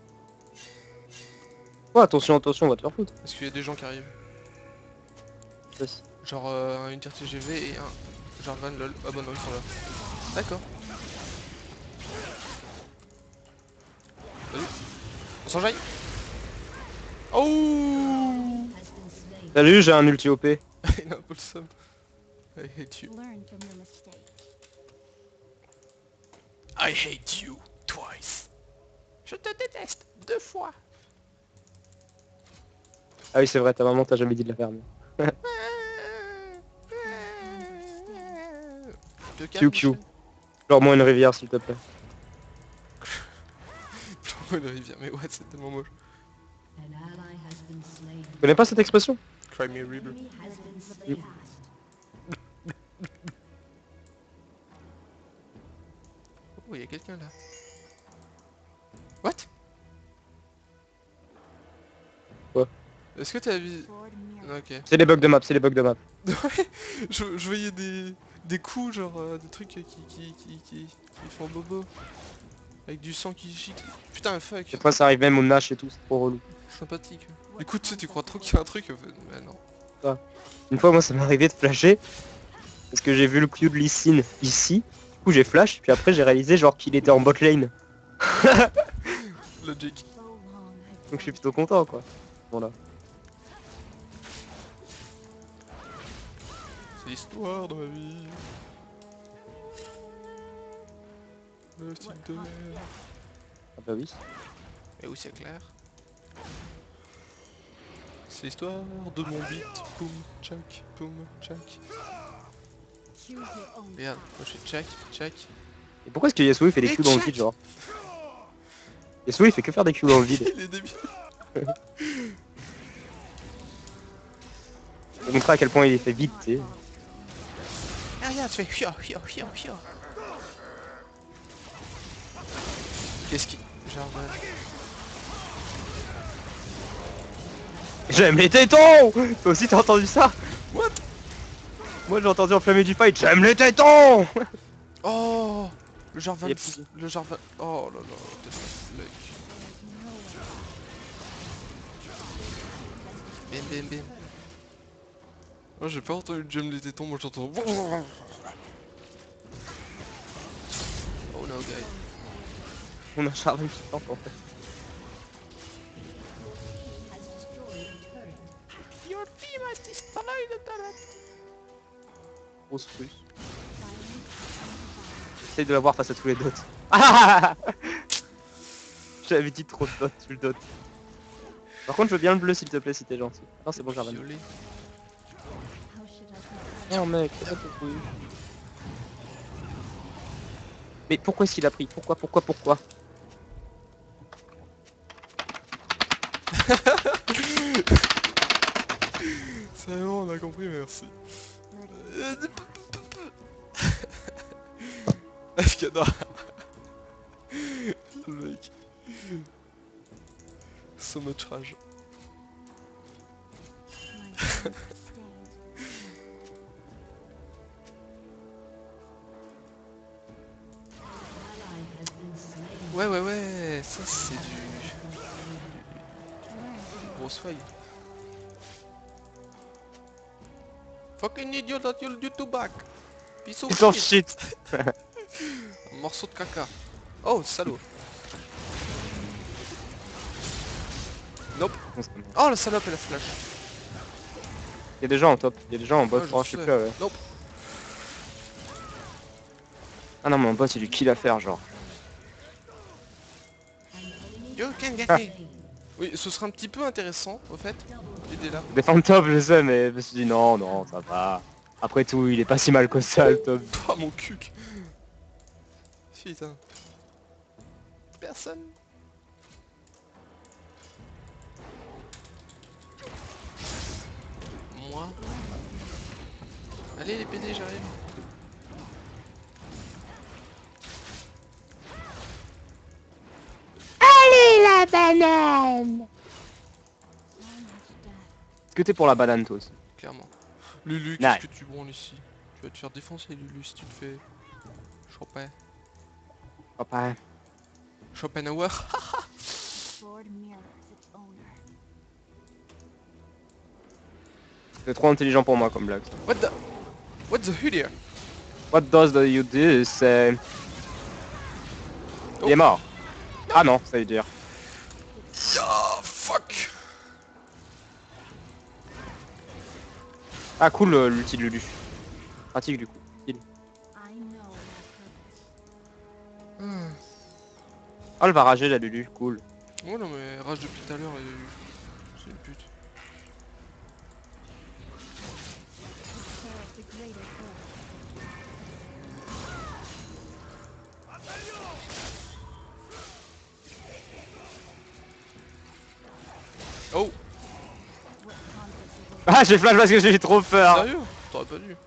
Oh attention, attention, on va te faire foutre. Parce qu'il y a des gens qui arrivent. Yes. Genre un unitaire TGV et un Jarvan lol. Ah bah non, ils sont là. D'accord. Salut. On s'enjaille. Oh. Salut, j'ai un ulti OP. Il a un peu le seum. I hate you. Learn from your mistakes. I hate you twice. Je te déteste 2 fois. Ah oui, c'est vrai, ta maman t'a jamais dit de la faire. Mais... Te calme, QQ. Genre-moi une rivière s'il te plaît. Michel. La rivière, mais ouais, c'est tellement moche. An ally has been slain. Tu connais pas cette expression? Cry me a river. Enemy has been slain. Oh, il y a quelqu'un là. What? Quoi? Est-ce que t'as vu... Sword mirror. Ok. C'est les bugs de map, c'est les bugs de map. Ouais, je voyais des coups, genre des trucs qui font bobo. Avec du sang qui gicle. Putain, fuck. Et après ça arrive même au Nash et tout, c'est trop relou. Sympathique. Du coup, tu sais, tu crois trop qu'il y a un truc. Mais non. Une fois moi ça m'est arrivé de flasher. Parce que j'ai vu le Q de Lee Sin ici. Du coup j'ai flash, puis après j'ai réalisé genre qu'il était en bot lane. Logic. So long I've Donc je suis wandered. plutôt content quoi. Voilà. C'est l'histoire de ma vie. Le style de mer. Ah bah oui. Et où c'est clair. C'est l'histoire de mon beat. Poum, tchac, poum, tchac. Choose your own Regarde, moi je fais tchac, tchac. Et pourquoi est-ce que Yasuo il fait des Et Q dans le tchac. vide genre? Yasuo il fait que faire des Q dans le vide. Il est débile. Pour montrer à quel point il fait vite, tu sais. Ah regarde, tu fais hiyo. Qu'est-ce qui... Jarvan. J'aime les tétons! Toi aussi t'as entendu ça? What? Moi j'ai entendu enflammer du fight, j'aime les tétons. Oh, le genre Il y a 20... Le genre 20... Oh là là, t'es ce mec. Bim bim bim. Oh, j'ai pas entendu j'aime les tétons, moi j'entends... Oh no guys. On a chargé une petite lampe en fait. Has destroyed a turret. Your team has destroyed the turret. Grosse russe. J'essaye de la voir face à tous les dots. Ah j'avais dit trop de dots, tu le dotes. Par contre je veux bien le bleu s'il te plaît si t'es gentil. Non c'est bon Jarvan. Violet. How should I Merde mec, c'est pas ton truc. Mais pourquoi est-ce qu'il a pris? Pourquoi? C'est bon, on a compris, merci. Est-ce qu'il y en a le mec. So much rage. my hand stand? Ally has been slain. Ouais, ça c'est du... Gros swag. Fucking idiot that you'll do to back. Piece of It's of shit. shit. Un morceau de caca. Oh, salaud. Nope. Oh, la salope et la flash. Il y a des gens en top, il y a des gens en bot, Ouais, je oh, je suis sais. plus ouais. Nope. Ah non mais en bot c'est du kill à faire genre. You can get Ah. me. Oui, ce serait un petit peu intéressant, au fait. L'idée là. Défendre top je sais mais je me suis dit non ça va. Après tout il est pas si mal que ça le top. Oh mon cul. Putain. Personne. Moi. Allez les PD, j'arrive. La banane. So much death. Est-ce que t'es pour la banane toi aussi? Clairement. Lulu, Nice. qu'est-ce que tu branles ici? Tu vas te faire défoncer Lulu si tu te fais... Chopin. Papa. Schopenhauer. Sword mirrors its owner. C'est trop intelligent pour moi comme blague. What the... What's the hood here? What does you do say? Oh. Il est mort. Ah non, ça veut dire. Ah, fuck. Ah cool l'ulti de Lulu. Pratique du coup. I know my purpose. Oh elle va rager la Lulu, cool. Ouais non mais rage depuis tout à l'heure, c'est une pute. To serve the greater good. Oh. What conflict is it? Ah j'ai flash parce que j'ai trop peur. Sérieux? T'aurais pas dû.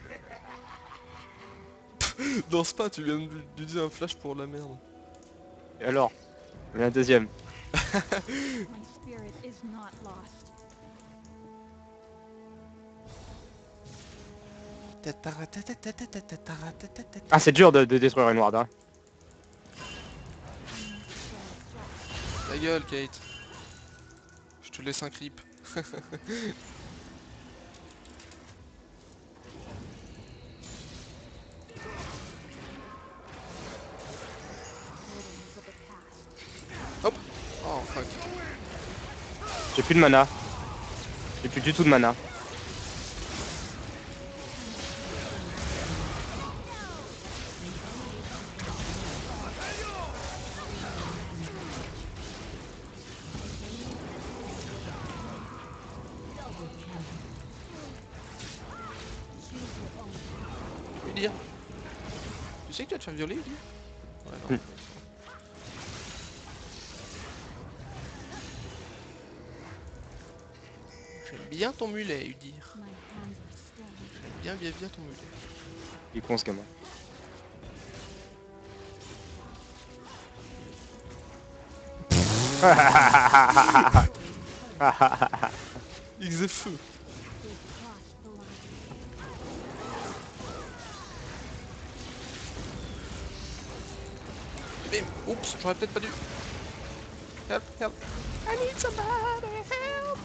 Danse pas, tu viens d'utiliser un flash pour la merde. Et alors? Il y en a un deuxième. My spirit is not lost. Ah c'est dur de détruire une ward hein. Ta gueule Kate. Je te laisse un creep. Riddles of the past. Hop. Oh fuck. J'ai plus de mana. J'ai plus du tout de mana. Lui dire. Tu sais que tu vas te faire violer lui? Ouais non. J'aime bien ton mulet, Udir. My hands are stained. J'aime bien ton mulet. Il est con ce gamin. Il faisait feu. We've crossed the line. Bim. Oups, j'aurais peut-être pas dû. Help, help. I need somebody help.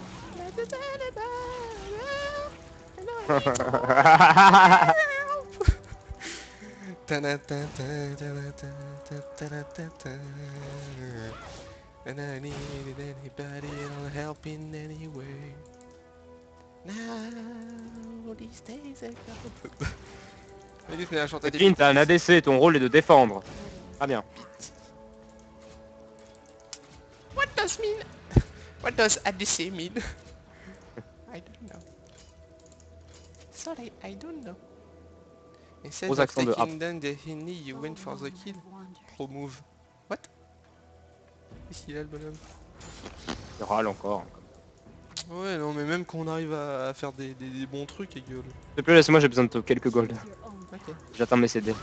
And I needed anybody to help in any way. Now these days are gone. Vas-y, fais la chanter des Clint, t'as un ADC, ton rôle est de défendre. Ah bien. What does mean? What does ADC mean? I don't know. Sorry, I don't know. Instead Gros of accent de taking down the Henny, you went for the kill. Pro move. What? Qu'est-ce qu'il a le bonhomme? Il râle encore. Ouais, non, mais même quand on arrive à faire des bons trucs, et gueule. S'il te plaît, laisse-moi, j'ai besoin de quelques gold. Ok. J'attends mes CD.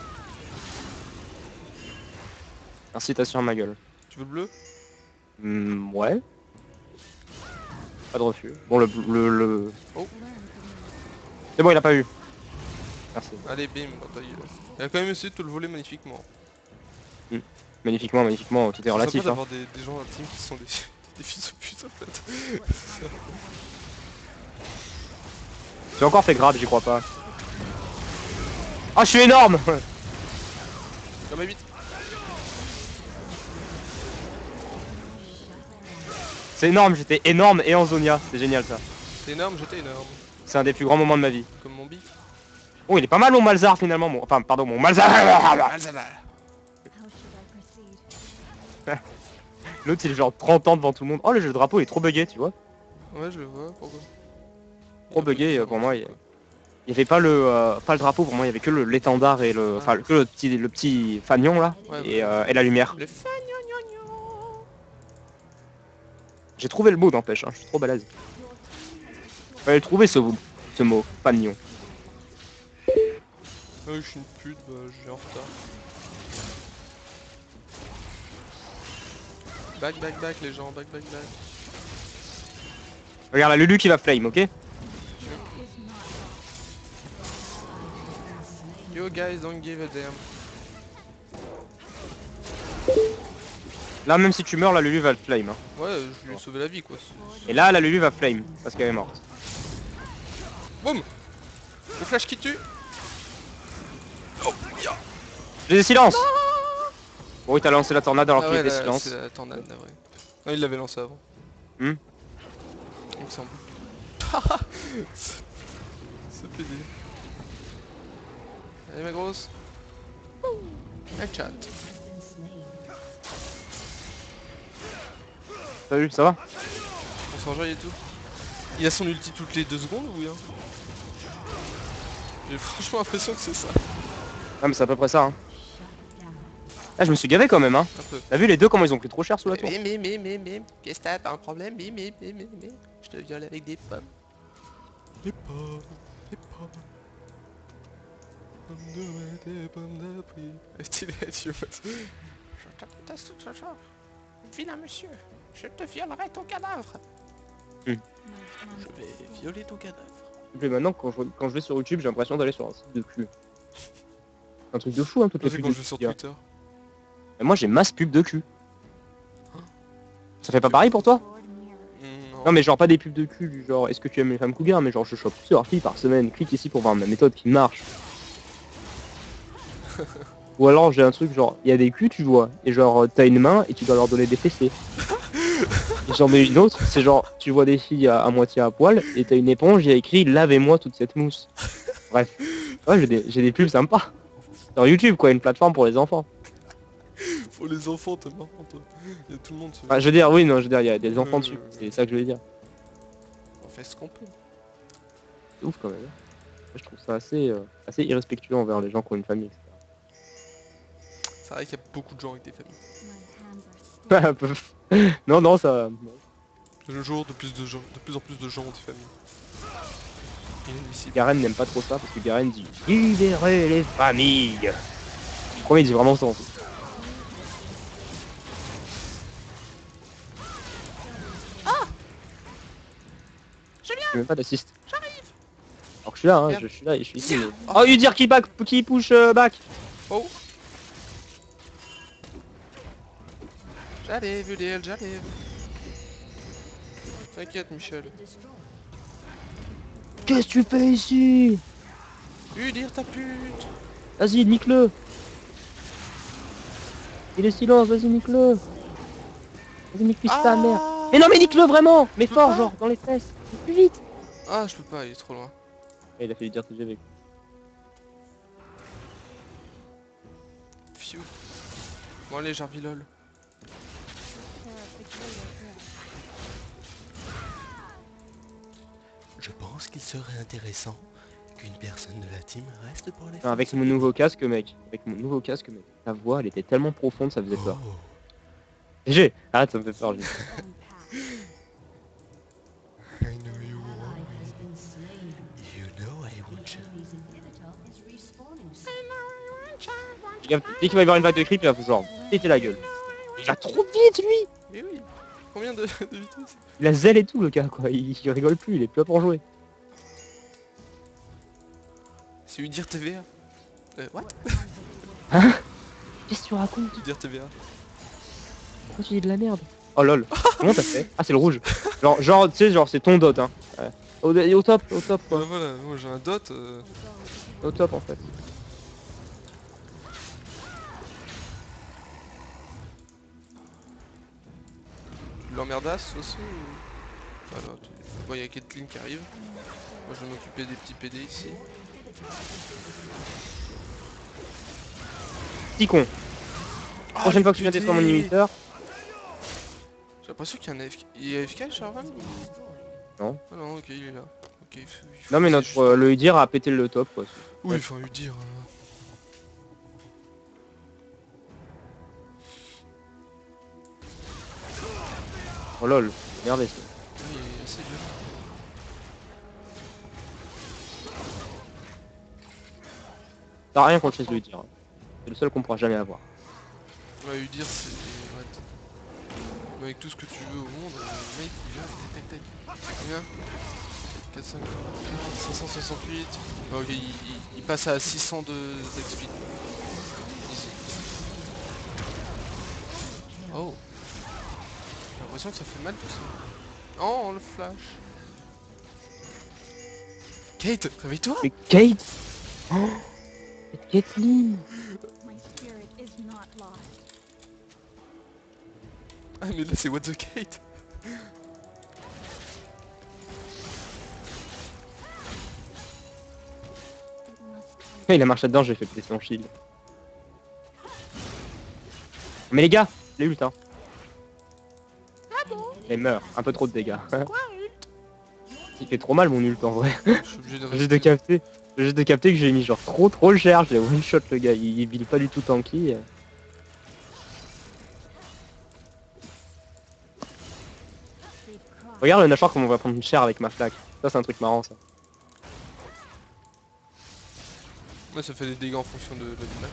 Merci, t'as sur ma gueule. Tu veux le bleu? Ouais. Pas de refus. Bon, le... Oh. C'est bon, il a pas eu. Merci. Allez, bim, dans ta gueule. Il a quand même essayé de te le voler magnifiquement. Magnifiquement, magnifiquement, tout est C'est relatif. sympa Hein. d'avoir des gens dans la team qui sont des fils de pute en fait. J'ai encore fait grab, j'y crois pas. Ah, je suis énorme. Non mais vite. C'est énorme, j'étais énorme et en Zonia. C'est génial ça. T'es énorme, j'étais énorme. C'est un des plus grands moments de ma vie. Comme mon bic. Oh, il est pas mal mon Malzar finalement. Enfin, pardon, mon Malzar. Ah, ça va. How should I proceed? L'autre, il est genre 30 ans devant tout le monde. Oh, le jeu de drapeau il est trop bugué, tu vois. Ouais, je le vois, pourquoi? Trop bugué pour moi. Il y avait pas le drapeau pour moi, il y avait que l'étendard et le. Enfin, que le petit fanion là. Ouais, Et la lumière. Le fagnognognogno. J'ai trouvé le mot n'empêche, hein. Je suis trop balèze. Fallait trouver ce mot, fanion. Ah oui, je suis une pute, bah j'ai en retard. Back les gens, back. Regarde la Lulu qui va flame, ok? Yo guys, don't give a damn. Là, même si tu meurs, la Lulu va flame. Hein. Ouais, je lui ai sauvé la vie quoi. Et là, la Lulu va flame, parce qu'elle est morte. Boum. Le flash qui tue. Oh, ya. J'ai des silences. Bon, oui, t'as lancé la tornade alors Ah qu'il y ouais, avait là, silence. c'est la tornade là, ouais. Non, il l'avait lancé avant. Hmm. Il me semble. C'est pédé. Allez ma grosse. Headshot. Salut, ça va? On s'enjaille et tout. Il a son ulti toutes les 2 secondes ou rien? J'ai franchement l'impression que c'est ça. Ah, mais c'est à peu près ça. Hein. Ah, je me suis gavé quand même. Hein. Un peu. T'as vu les deux comment ils ont pris trop cher sous la tour? Mais, qu'est-ce que t'as un problème? Mais. Je te viole avec des pommes. Des pommes. Des pommes de prix. Stylé, tu vois. Je te déteste tout ce genre. Vilain monsieur, je te violerai ton cadavre. Je vais violer ton cadavre. Et maintenant, quand je vais sur YouTube, j'ai l'impression d'aller sur un site de cul. Un truc de fou, hein, toutes les C'est pubs. quand je vais sur qu'il y a. Twitter. Et moi, j'ai masse pub de cul. Ça fait pas pareil pour toi? Non, mais genre pas des pubs de cul, du genre est-ce que tu aimes les femmes cougars, mais genre je chope plusieurs filles par semaine, clique ici pour voir ma méthode qui marche. Ou alors j'ai un truc genre, il y a des culs tu vois, et genre t'as une main et tu dois leur donner des fessées. Et j'en ai une autre, c'est genre tu vois des filles à moitié à poil et t'as une éponge, il y a écrit lavez-moi toute cette mousse. Bref, ouais j'ai des pubs sympas. Sur YouTube quoi, une plateforme pour les enfants. Pour les enfants, t'es marrant toi. Il y a tout le monde sur... Enfin, je veux dire, oui, non, je veux dire, il y a des enfants dessus, c'est ça que je veux dire. On fait ce qu'on peut. C'est ouf quand même. Je trouve ça assez irrespectueux envers les gens qui ont une famille, etc. C'est vrai qu'il y a beaucoup de gens avec des familles. Un peu. Non, ça... De nos jours, de plus en plus de gens ont des familles. Inadmissible. Garen n'aime pas trop ça parce que Garen dit libérez les familles. Je crois qu'il dit vraiment ça en fait. J'ai même pas d'assist. J'arrive. Alors que je suis là, hein, Merde. je suis là et je suis ici. Mais... Oh, Udir qui push back. Oh. J'arrive, Udiel, j'arrive. T'inquiète, Michel. Qu'est-ce que tu fais ici? Udir ta pute. Vas-y, nique-le. Il est silence, vas-y, nique-le. Vas-y, nique-lui ta mère. Mais non, mais nique-le vraiment. Mais peux fort, pas. genre, dans les fesses. Plus vite. Ah, je peux pas, il est trop loin. Et il a fallu dire que j'avais. Pfiou. Bon, allez, Jarvilol. Serve the greater good. Je pense qu'il serait intéressant qu'une personne de la team reste pour les Non, avec mon nouveau casque, mec. Avec mon nouveau casque, mec. Ta voix, elle était tellement profonde, ça faisait peur. Oh. GG. Arrête, ça me fait peur, GG. Own path. I know you Ally want has been slain. You know I want The you. enemy's inhibitor is respawning soon. Dès qu'il va y avoir une vague de creep, il va genre péter la gueule. Il va trop vite, lui. Mais oui. Combien de vitesse? Il a zèle et tout, le gars, quoi. Il rigole plus, il est plus là pour jouer. C'est Udir TVA. What? Qu'est-ce que tu racontes? Udir TVA. Pourquoi tu dis de la merde? Oh lol. Comment t'as fait? Ah, c'est le rouge. Genre tu sais, genre, c'est ton dot, hein. Ouais. Au top, quoi. Voilà, moi j'ai un dot. Au top, en fait. Tu l'emmerdasses aussi ou... Voilà, bon, y a Caitlyn qui arrive. Moi je vais m'occuper des petits PD ici. Petit con. Ah, Prochaine fois que tu viens PD. détruire mon inhibiteur. J'ai l'impression qu'il y a un AFK. Il est AFK, Charvan ou... Non. Ah non, ok, il est là. Ok, il faut Non, mais laisser notre juste- le Udyr a pété le top, quoi. Oui, enfin Udir. Oh lol. Merde, ça. Oui, il est assez violent. T'as rien contre les Udyr. Hein. C'est le seul qu'on pourra jamais avoir. Ouais, Udir c'est... Ouais. Mais avec tout ce que tu veux au monde, le mec il vient, tac tac tac. Combien 4, 5, 568. Ok, il passe à 600 d'XP. Easy. Oh. J'ai l'impression que ça fait mal tout ça. Oh, le flash. Kate, réveille-toi. Mais Kate. Oh, c'est Caitlyn. My spirit is not lost. Ah mais là c'est What the Kate. It must be. Il a marché dedans, j'ai fait péter son shield. Mais les gars, les ult, hein. Il meurt, un peu trop de dégâts. Il fait trop mal mon ult en vrai. Je suis obligé de J'ai juste de rester. capter. J'ai juste de capter que j'ai mis genre trop cher, j'ai one shot le gars, il build pas du tout tanky. They've crossed. Regarde le Nashor comme on va prendre une chair avec ma flaque. Ça c'est un truc marrant ça. Ouais, ça fait des dégâts en fonction de la max.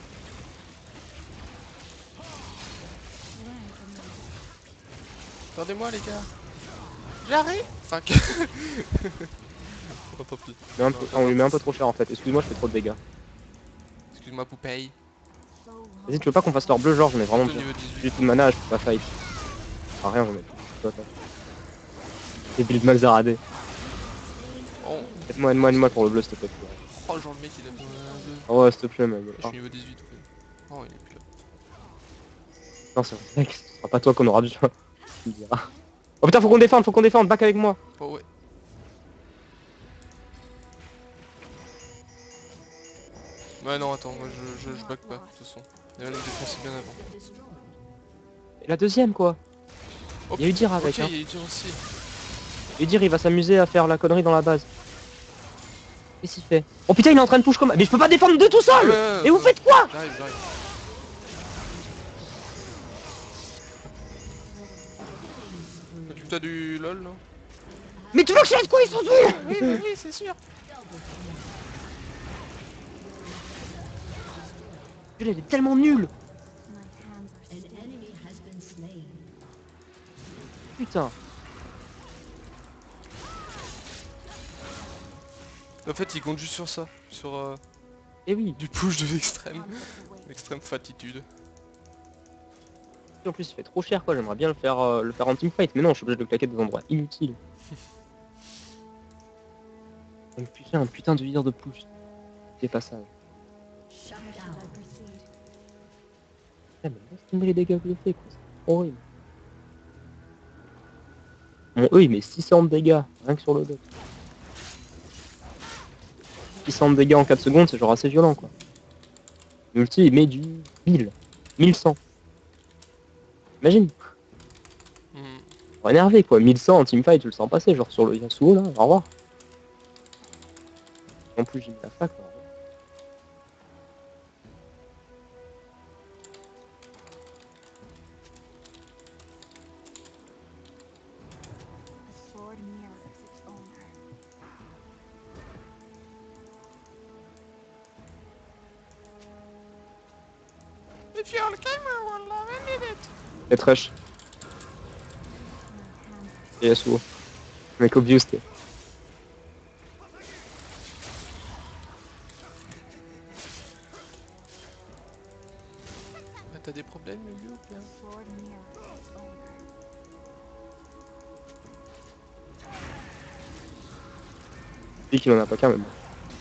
Attendez-moi les gars. J'arrive. Enfin que... Oh, tant pis. Mais on lui met un peu trop cher en fait, excuse-moi je fais trop de dégâts. Excuse-moi Poupée. So long. Vas-y tu veux pas qu'on fasse leur bleu genre j'en ai vraiment Au besoin. niveau J'ai 18. plus de mana, je peux pas fight. Ah rien j'en ai plus. Des builds mal zaradés. Oh, Aide-moi pour le bleu s'il te plaît. oh genre le mec il a besoin de... Oh ouais s'il te plaît mec. Je Ah, suis niveau 18 en fait. Oh il est plus là. non c'est vrai mec, ce sera pas toi qu'on aura besoin. Tu me diras. Oh putain faut qu'on défende, back avec moi. Oh ouais. Ouais non attends, moi je back pas de toute façon. Il y a une défense bien avant. Et la deuxième quoi. Oh, Il y a Udyr avec ok, hein. il y a Udyr aussi. Udyr il va s'amuser à faire la connerie dans la base. Qu'est-ce qu'il fait? Oh putain il est en train de push comme... Mais je peux pas défendre deux tout seul. Et vous faites quoi? J'arrive. Occupe-toi du lol non? Mais tu veux que je fasse quoi ils sont tous? Oui c'est sûr. Elle est tellement nulle. My hands are An still. enemy has been slain. Putain. En fait il compte juste sur ça. Sur Eh oui. du push de l'extrême. I'll just wait. L'extrême fatitude. En plus, il fait trop cher, quoi. J'aimerais bien le faire en teamfight, mais non, je suis obligé de le claquer des endroits inutiles. Donc, putain, un putain de leader de push. Dépassage. Shut Should down. I proceed? Ah, mais laisse tomber les dégâts que je fais, quoi. C'est horrible. Mon E, il met 600 de dégâts, rien que sur le dot. 600 de dégâts en 4 secondes, c'est genre assez violent, quoi. L'ulti, il met du 1000. 1100. Imagine. Hmm. Énervé, quoi. 1100 en teamfight, tu le sens passer, genre sur le Yasuo, là. Au revoir. En plus, j'ai mis la fac, là. A sword mirrors its owner. If you're the gamer, well, I need it. Et Trash. My hands are Et Yasuo. Mec obvious, t'es. Bah, t'as des problèmes, Lulu, ou bien? a sword mirrors its owner. Lui qu'il en a pas qu'un, mais bon.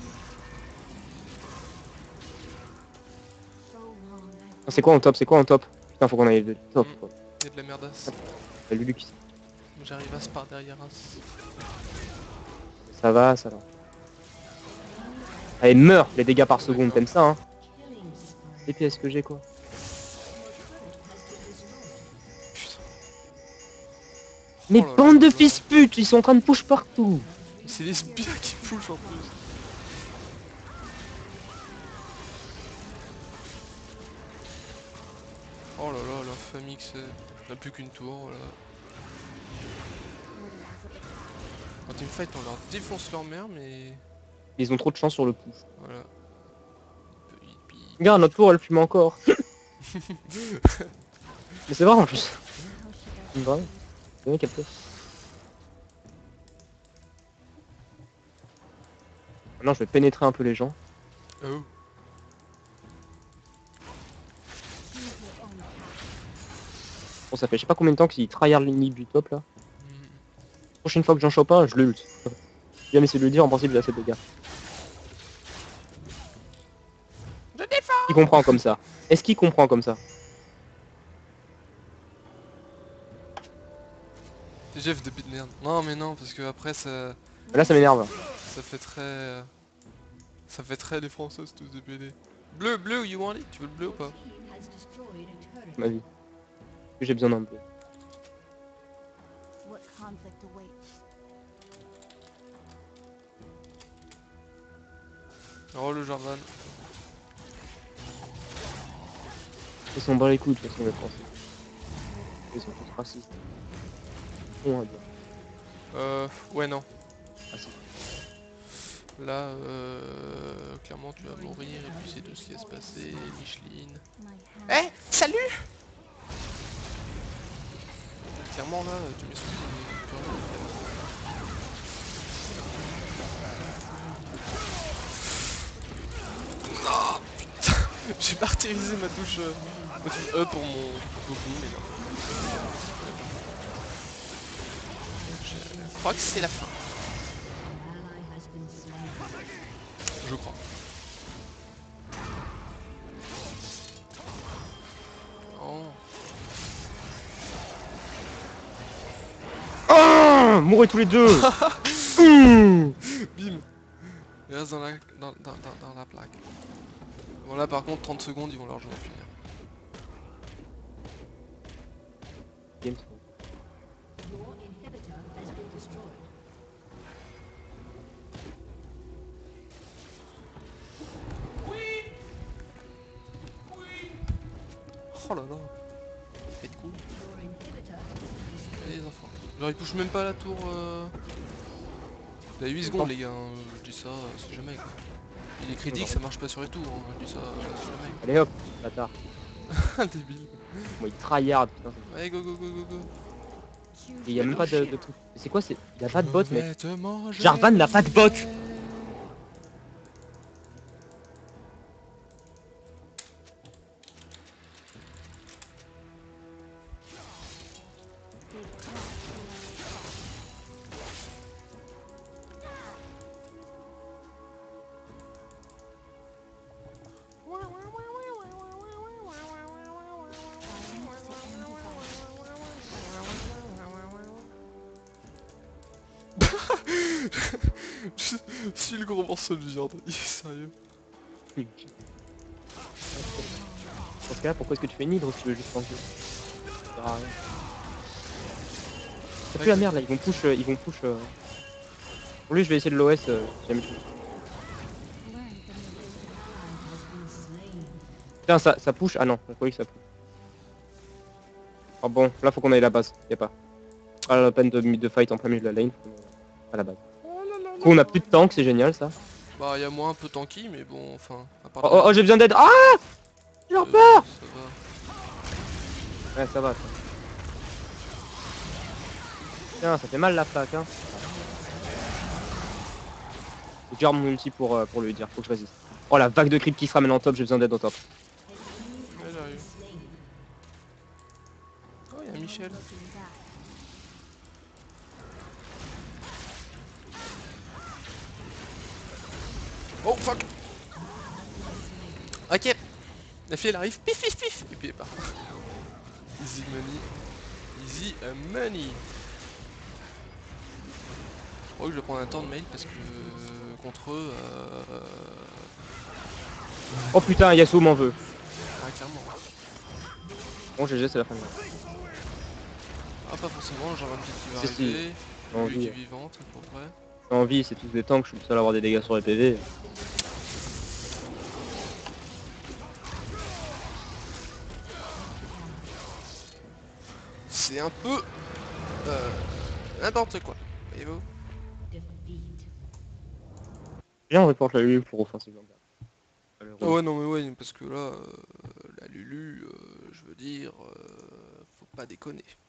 So long I've Ah, c'est quoi en top? C'est quoi en top? Putain, faut qu'on aille le top, quoi. Y'a de la merdasse. C'est Lulu qui... J'arrive à se par derrière un. Ça va, ça va. Allez, meurs les dégâts par seconde, t'aimes ça, hein? Killing spree. Les pièces que j'ai, quoi. Mais Oh là là bande là de là. fils putes, ils sont en train de push partout. C'est les sbires qui push en plus. Oh là là, la famille que c'est. On n'a plus qu'une tour, voilà. En teamfight, on leur défonce leur mère, mais. Ils ont trop de chance sur le push. Voilà. Regarde, notre tour, elle fume encore. Mais c'est vrai en plus. how should I C'est vrai. C'est bien capté. Maintenant, je vais pénétrer un peu les gens. Oh. choose your own path? Bon, ça fait je sais pas combien de temps qu'ils tryhard l'inhib du top là. Hmm. Prochaine fois que j'en chope un, je le ult. Si jamais c'est de le dire, en principe, il a assez de dégâts. Je défends. Il comprend comme ça. Est-ce qu'il comprend comme ça? Jeff de de merde. Non, mais non, parce que après ça. Là, ça m'énerve. Ça fait très. Ça fait très les Françaises tous de BD. Bleu, bleu, you want it? Tu veux le bleu ou pas? Team has destroyed a turret. Ma vie. Que j'ai besoin d'un bleu. What conflict awaits? Oh, le Jarvan. Ils sont bas les couilles de toute façon, les Français. Ils sont tous racistes. On va dire. Ouais, non. Ah, si. Là, clairement, tu vas mourir et puis c'est tout ce qui va se passer. Micheline. My Eh, hands salut! Clairement, là, tu m'excuses, mais plus rien. Non, putain, j'ai pas utilisé ma touche E pour mon Goku, mais non. Je crois que c'est la fin, An ally has been slain. je crois. Oh. Ah, mourrez tous les deux. Bim! Il reste dans la plaque. Bon là par contre 30 secondes ils vont largement finir. Games. Your inhibitor has been destroyed. Oh là là! Faites cool. Your inhibitor has been destroyed. Allez les enfants. Genre ils touchent même pas la tour. Il y a 8 secondes les gars, hein. Je dis ça, c'est jamais quoi. Il est critique, ça marche pas sur les tours, hein. Je dis ça, c'est jamais. Allez hop, bâtard. Débile. Moi, il tryhard, putain. Allez go go go go go. choose Et il y a même pas de truc. Mais c'est quoi, c'est. Il a pas de bot, Je mec. vais te manger. Jarvan n'a pas de bot. Je suis le gros morceau de viande. Il est sérieux. Dans ce cas-là, pourquoi est-ce que tu fais une hydre si tu veux juste tanker? Ça sert à rien. Ça pue la merde là, ils vont push. Pour lui, je vais essayer de l'OS si jamais je... Learn from your Putain, ça push. Ah non, on croyait que ça push. Oh bon, là faut qu'on aille à la base, y a pas. Pas la peine de fight en plein milieu de la lane, faut qu'on aille à la base. Oh là là Du coup, on a plus de tank, c'est génial ça. Bah, y'a moins un peu tanky, mais bon, enfin. À part Oh, j'ai besoin d'aide. Ah, j'ai peur. Ça va. Ouais, ça va. Ça. Tiens, ça fait mal la plaque, hein. Faut que j'arme mon ulti pour lui dire, faut que je résiste. Oh la vague de creep qui se ramène en top, j'ai besoin d'aide en top. Ouais, j'arrive. Oh, y'a Michel. looking back. Oh fuck. Ok. La fille elle arrive, pif pif pif. Et puis elle part. Easy money. Easy money. Je crois que je vais prendre un temps de mail parce que contre eux, Oh putain, Yasuo m'en veut. ah, clairement. Bon, GG, c'est la fin de match. Ah, pas forcément, genre un petit qui va Si, si. arriver. En Lui qui vie. est vivante, à peu près. En vie, c'est tous des tanks, je suis le seul à avoir des dégâts sur les PV. C'est un peu n'importe quoi. Voyez-vous? Defeat. Viens, on reporte la Lulu pour offensive langage. Ah ouais, non mais ouais, parce que là, la Lulu, je veux dire, faut pas déconner.